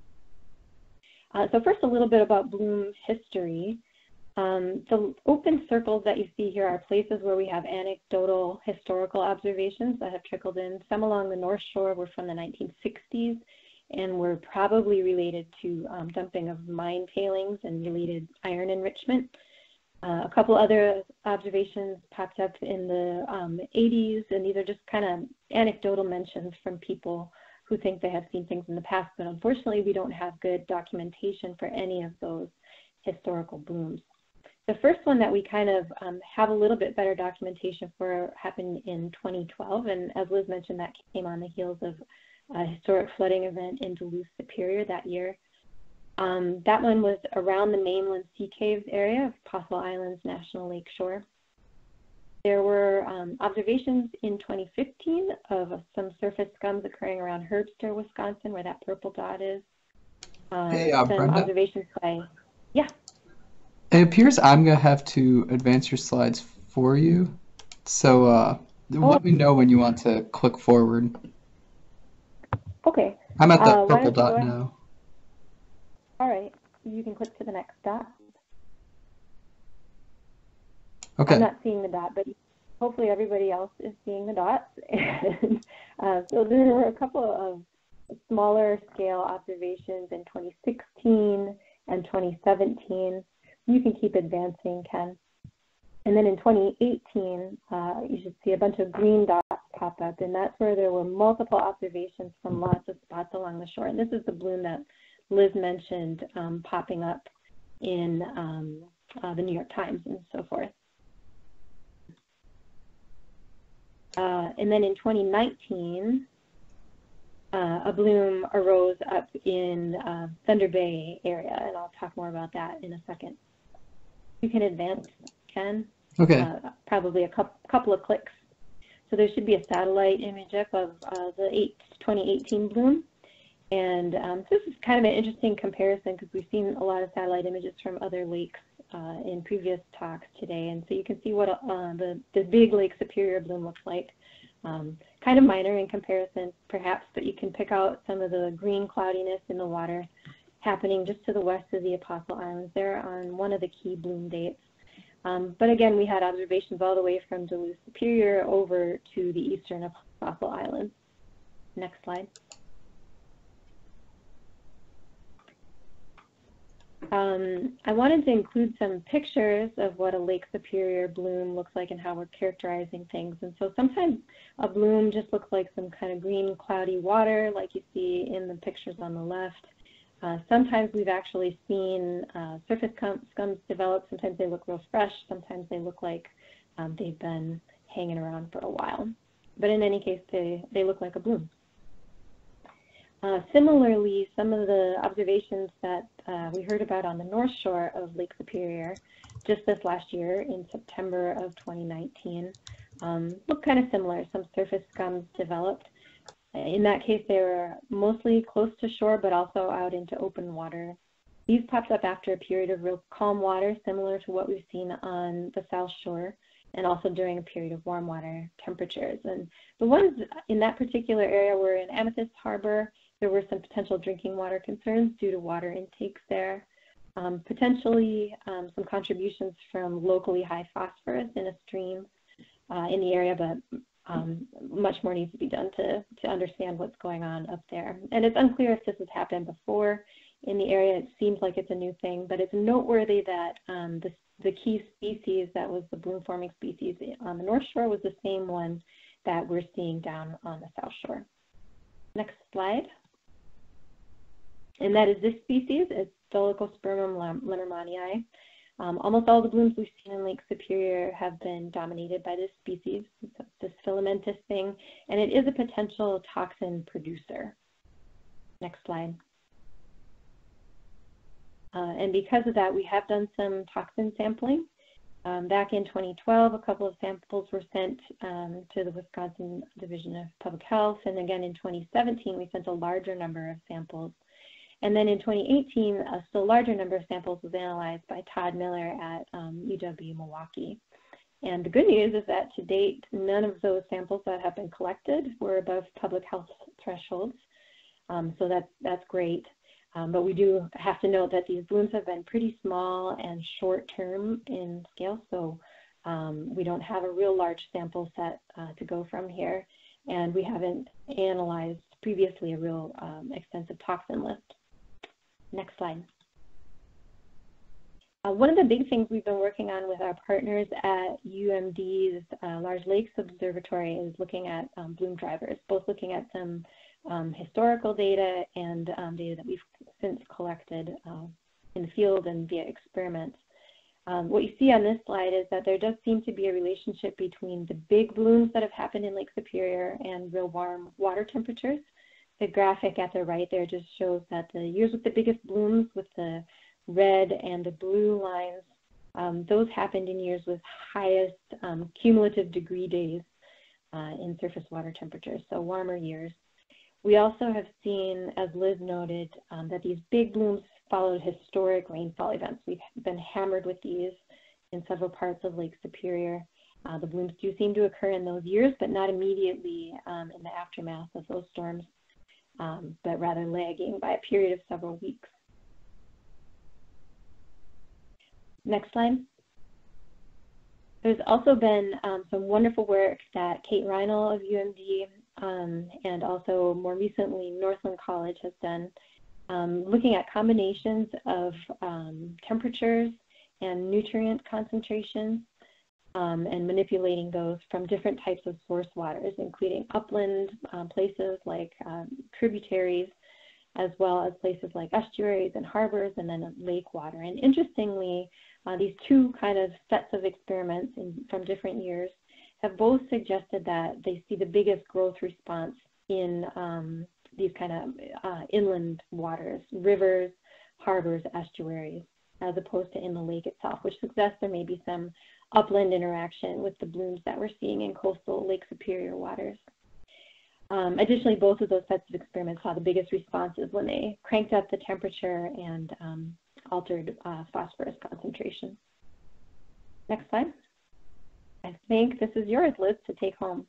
So first, a little bit about bloom history. The open circles that you see here are places where we have anecdotal historical observations that have trickled in. Some along the North Shore were from the 1960s and were probably related to dumping of mine tailings and related iron enrichment. A couple other observations popped up in the 80s, and these are just kind of anecdotal mentions from people who think they have seen things in the past, but unfortunately we don't have good documentation for any of those historical blooms. The first one that we kind of have a little bit better documentation for happened in 2012, and as Liz mentioned, that came on the heels of a historic flooding event in Duluth Superior that year. That one was around the mainland sea caves area of Apostle Islands National Lake Shore. There were observations in 2015 of some surface scums occurring around Herbster, Wisconsin, where that purple dot is. Hey, some Brenda? observations by, yeah. It appears I'm going to have to advance your slides for you. So let me know when you want to click forward. Okay. I'm at that purple dot now. All right. You can click to the next dot. Okay. I'm not seeing the dot, but hopefully everybody else is seeing the dots. And, so there were a couple of smaller scale observations in 2016 and 2017. You can keep advancing, Ken. And then in 2018, you should see a bunch of green dots pop up, and that's where there were multiple observations from lots of spots along the shore. And this is the bloom that Liz mentioned popping up in the New York Times and so forth. And then in 2019, a bloom arose up in Thunder Bay area, and I'll talk more about that in a second. You can advance, Ken. Okay. Probably a couple of clicks. So there should be a satellite image up of the 2018 bloom. And this is kind of an interesting comparison because we've seen a lot of satellite images from other lakes in previous talks today. And so you can see what the big Lake Superior bloom looks like. Kind of minor in comparison, perhaps, but you can pick out some of the green cloudiness in the water happening just to the west of the Apostle Islands there on one of the key bloom dates. But again, we had observations all the way from Duluth Superior over to the eastern Apostle Islands. Next slide. I wanted to include some pictures of what a Lake Superior bloom looks like and how we're characterizing things. And so sometimes a bloom just looks like some kind of green cloudy water like you see in the pictures on the left. Sometimes we've actually seen surface scums develop. Sometimes they look real fresh. Sometimes they look like they've been hanging around for a while. But in any case, they look like a bloom. Similarly, some of the observations that we heard about on the north shore of Lake Superior just this last year in September of 2019 look kind of similar. Some surface scums developed. In that case, they were mostly close to shore, but also out into open water. These popped up after a period of real calm water, similar to what we've seen on the south shore, and also during a period of warm water temperatures. And the ones in that particular area were in Amethyst Harbor. There were some potential drinking water concerns due to water intakes there. Potentially some contributions from locally high phosphorus in a stream in the area, but much more needs to be done to understand what's going on up there. And it's unclear if this has happened before in the area. It seems like it's a new thing, but it's noteworthy that the key species that was the bloom-forming species on the North Shore was the same one that we're seeing down on the South Shore. Next slide. And that is this species. It's Dolichospermum lenormanii. Almost all the blooms we've seen in Lake Superior have been dominated by this species, this filamentous thing, and it is a potential toxin producer. Next slide. And because of that, we have done some toxin sampling. Back in 2012, a couple of samples were sent to the Wisconsin Division of Public Health, and again in 2017, we sent a larger number of samples. And then in 2018, a still larger number of samples was analyzed by Todd Miller at UW-Milwaukee. And the good news is that to date, none of those samples that have been collected were above public health thresholds. So that's great. But we do have to note that these blooms have been pretty small and short-term in scale, so we don't have a real large sample set to go from here. And we haven't analyzed previously a real extensive toxin list. Next slide. One of the big things we've been working on with our partners at UMD's Large Lakes Observatory is looking at bloom drivers, both looking at some historical data and data that we've since collected in the field and via experiments. What you see on this slide is that there does seem to be a relationship between the big blooms that have happened in Lake Superior and real warm water temperatures. The graphic at the right there just shows that the years with the biggest blooms with the red and the blue lines, those happened in years with highest cumulative degree days in surface water temperatures, so warmer years. We also have seen, as Liz noted, that these big blooms followed historic rainfall events. We've been hammered with these in several parts of Lake Superior. The blooms do seem to occur in those years, but not immediately in the aftermath of those storms, but rather lagging by a period of several weeks. Next slide. There's also been some wonderful work that Kate Reinl of UMD and also more recently Northland College has done looking at combinations of temperatures and nutrient concentrations and manipulating those from different types of source waters, including upland places like tributaries, as well as places like estuaries and harbors, and then lake water. And interestingly, these two kind of sets of experiments from different years have both suggested that they see the biggest growth response in these kind of inland waters, rivers, harbors, estuaries, as opposed to in the lake itself, which suggests there may be some upland interaction with the blooms that we're seeing in coastal Lake Superior waters. Additionally, both of those sets of experiments saw the biggest responses when they cranked up the temperature and altered phosphorus concentration. Next slide. I think this is yours, Liz, to take home.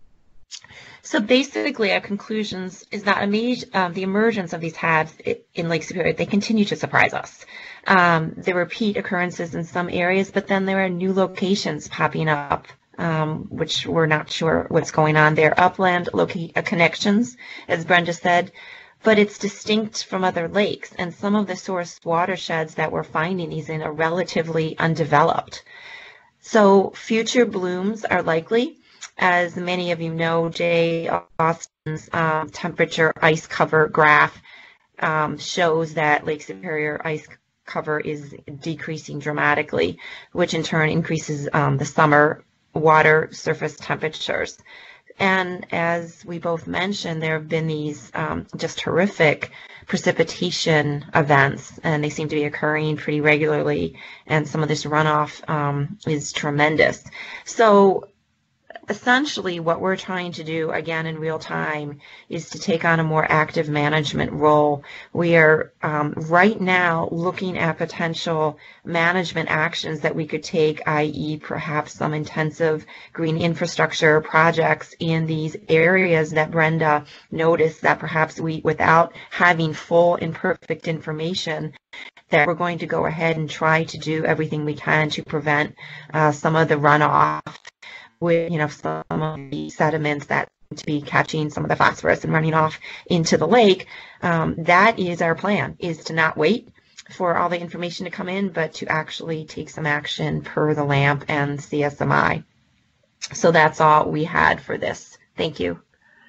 So basically, our conclusions is that the emergence of these HABs in Lake Superior, they continue to surprise us. There were repeat occurrences in some areas, but then there are new locations popping up, which we're not sure what's going on there. Upland connections, as Brenda said, but it's distinct from other lakes, and some of the source watersheds that we're finding these in are relatively undeveloped. So future blooms are likely. As many of you know, Jay Austin's temperature ice cover graph shows that Lake Superior ice cover is decreasing dramatically, which in turn increases the summer water surface temperatures. And as we both mentioned, there have been these just horrific precipitation events, and they seem to be occurring pretty regularly, and some of this runoff is tremendous. So essentially what we're trying to do, again in real time, is to take on a more active management role. We are right now looking at potential management actions that we could take, i.e. perhaps some intensive green infrastructure projects in these areas that Brenda noticed that perhaps we, without having full and perfect information, that we're going to go ahead and try to do everything we can to prevent some of the runoff with, some of the sediments that seem to be catching some of the phosphorus and running off into the lake. That is our plan, is to not wait for all the information to come in, but to actually take some action per the LAMP and CSMI. So that's all we had for this. Thank you.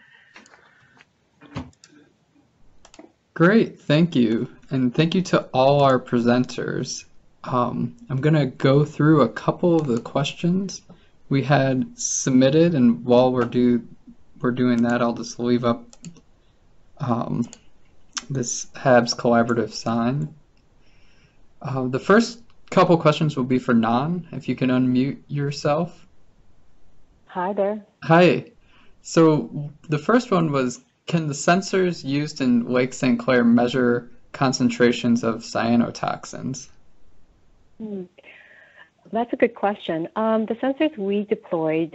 Great, thank you. And thank you to all our presenters. I'm going to go through a couple of the questions we had submitted, and while we're doing that, I'll just leave up this HABs Collaborative sign. The first couple questions will be for Nan, if you can unmute yourself. Hi there. Hi. So the first one was, can the sensors used in Lake St. Clair measure concentrations of cyanotoxins? That's a good question. The sensors we deployed,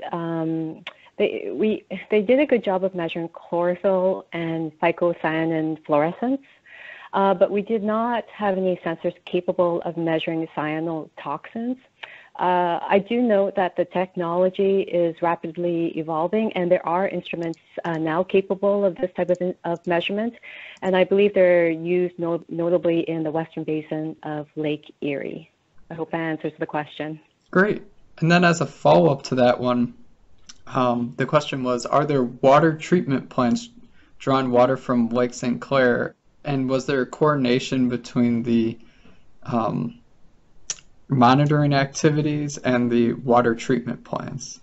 they did a good job of measuring chlorophyll and phycocyanin fluorescence, but we did not have any sensors capable of measuring cyanotoxins. I do note that the technology is rapidly evolving, and there are instruments now capable of this type of measurement, and I believe they're used notably in the western basin of Lake Erie. I hope that answers the question. Great. And then as a follow-up to that one, the question was, are there water treatment plants drawing water from Lake St. Clair, and was there a coordination between the monitoring activities and the water treatment plants?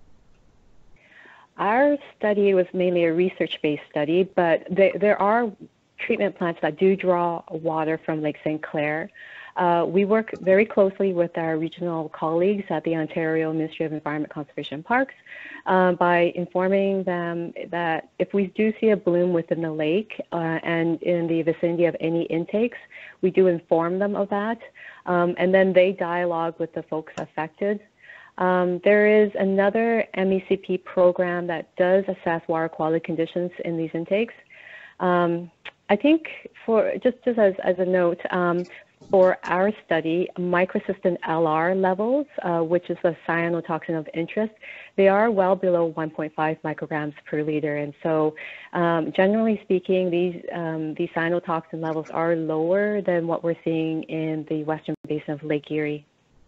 Our study was mainly a research-based study, but there are treatment plants that do draw water from Lake St. Clair. We work very closely with our regional colleagues at the Ontario Ministry of Environment, Conservation and Parks by informing them that if we do see a bloom within the lake and in the vicinity of any intakes, we do inform them of that, and then they dialogue with the folks affected. There is another MECP program that does assess water quality conditions in these intakes. I think just as a note, for our study, microcystin LR levels, which is a cyanotoxin of interest, they are well below 1.5 micrograms per liter. And so generally speaking, these cyanotoxin levels are lower than what we're seeing in the western basin of Lake Erie.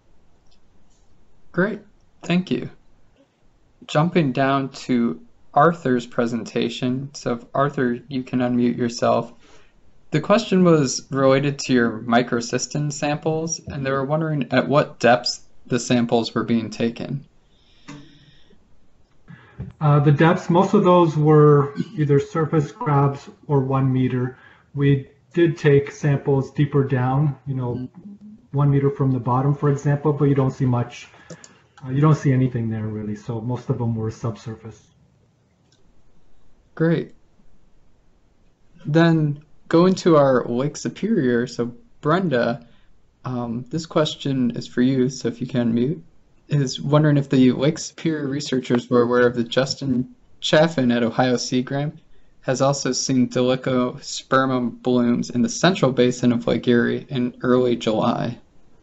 Great, thank you. Jumping down to Arthur's presentation. So if Arthur, you can unmute yourself. The question was related to your microcystin samples, and they were wondering at what depths the samples were being taken. The depths, most of those were either surface grabs or 1 meter. We did take samples deeper down, 1 meter from the bottom, for example, but you don't see much. You don't see anything there really, so most of them were subsurface. Great. Then going to our Lake Superior, so Brenda, this question is for you, so if you can mute, is wondering if the Lake Superior researchers were aware of the Justin Chaffin at Ohio Sea Grant has also seen Dolichospermum blooms in the central basin of Lake Erie in early July.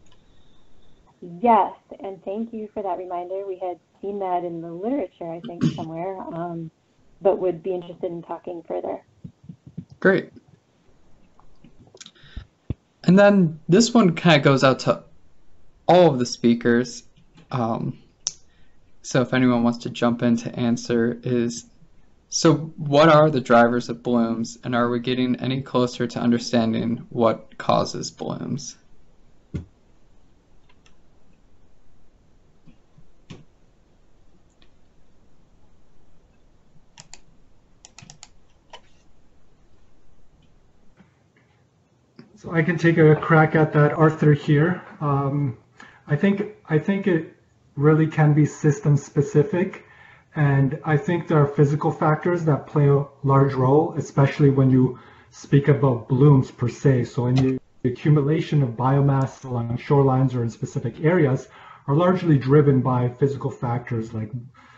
Yes, and thank you for that reminder. We had seen that in the literature, I think, somewhere, but would be interested in talking further. Great. And then this one kind of goes out to all of the speakers. So if anyone wants to jump in to answer is, so what are the drivers of blooms, and are we getting any closer to understanding what causes blooms? So I can take a crack at that, Arthur, here. I think it really can be system specific, and I think there are physical factors that play a large role, especially when you speak about blooms per se. So in the accumulation of biomass along shorelines or in specific areas are largely driven by physical factors like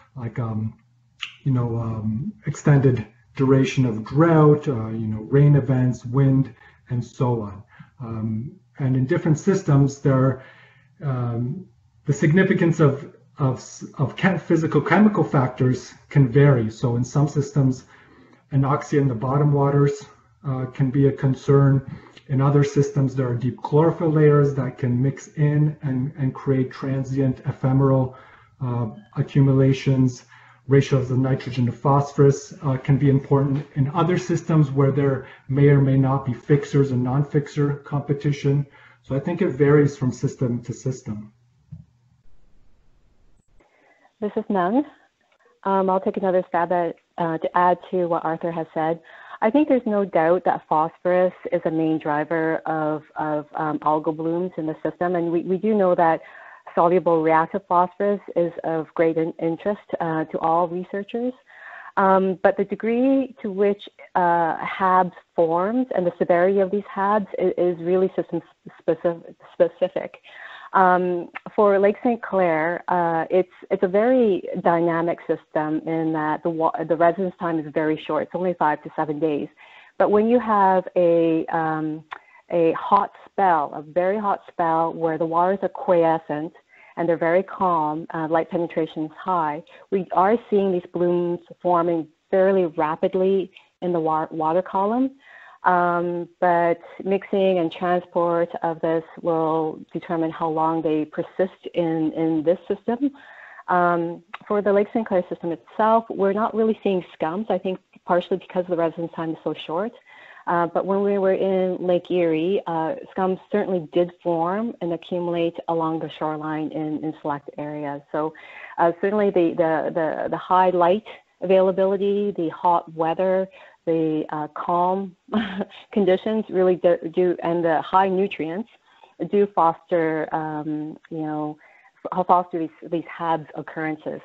extended duration of drought, rain events, wind, and so on. And in different systems, the significance of physical chemical factors can vary. So in some systems, anoxia in the bottom waters can be a concern. In other systems, there are deep chlorophyll layers that can mix in and create transient ephemeral accumulations. Ratios of nitrogen to phosphorus can be important. In other systems where there may or may not be fixers and non-fixer competition. So I think it varies from system to system. This is Nung. I'll take another stab at to add to what Arthur has said. I think there's no doubt that phosphorus is a main driver of algal blooms in the system, and we do know that soluble reactive phosphorus is of great interest to all researchers. But the degree to which HABs forms and the severity of these HABs is really system specific. For Lake St. Clair, it's a very dynamic system in that the residence time is very short. It's only 5 to 7 days. But when you have a hot spell, a very hot spell where the waters are quiescent and they're very calm, light penetration is high, we are seeing these blooms forming fairly rapidly in the water column. But mixing and transport of this will determine how long they persist in this system. For the Lake St. Clair system itself, we're not really seeing scums, I think partially because the residence time is so short. But when we were in Lake Erie, scums certainly did form and accumulate along the shoreline in select areas. So certainly the high light availability, the hot weather, the calm conditions really do, and the high nutrients do foster, foster these HABs occurrences.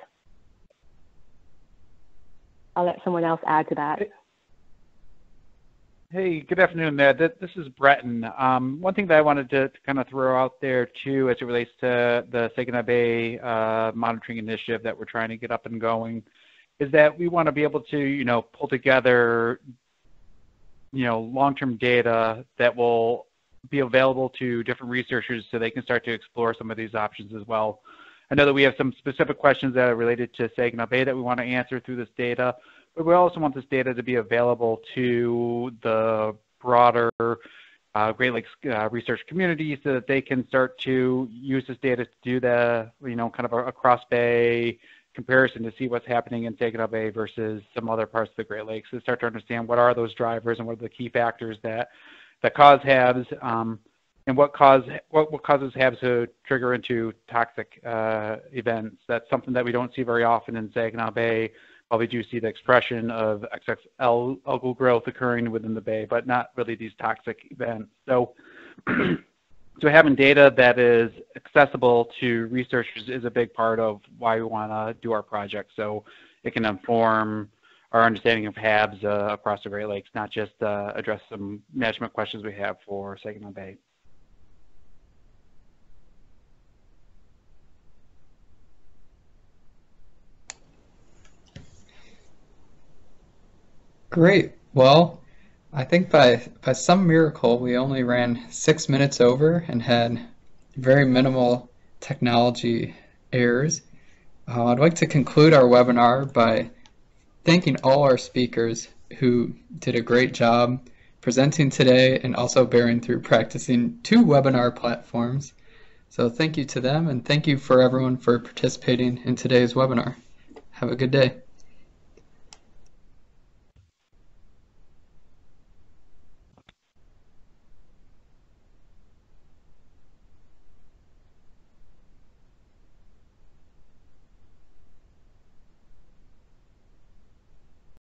I'll let someone else add to that. Hey, good afternoon, Ned. This is Breton. One thing that I wanted to kind of throw out there too, as it relates to the Saginaw Bay monitoring initiative that we're trying to get up and going, is that we want to be able to, pull together, long-term data that will be available to different researchers so they can start to explore some of these options as well. I know that we have some specific questions that are related to Saginaw Bay that we want to answer through this data, but we also want this data to be available to the broader Great Lakes research community so that they can start to use this data to do the, kind of a cross-bay comparison to see what's happening in Saginaw Bay versus some other parts of the Great Lakes, to start to understand what are those drivers and what are the key factors that cause HABs, and what causes HABs to trigger into toxic events. That's something that we don't see very often in Saginaw Bay. While we do see the expression of excess algal growth occurring within the bay, but not really these toxic events. So, so having data that is accessible to researchers is a big part of why we want to do our project. So it can inform our understanding of HABs across the Great Lakes, not just address some management questions we have for Saginaw Bay. Great. Well, I think by some miracle, we only ran 6 minutes over and had very minimal technology errors. I'd like to conclude our webinar by thanking all our speakers who did a great job presenting today and also bearing through practicing 2 webinar platforms. So thank you to them, and thank you for everyone for participating in today's webinar. Have a good day.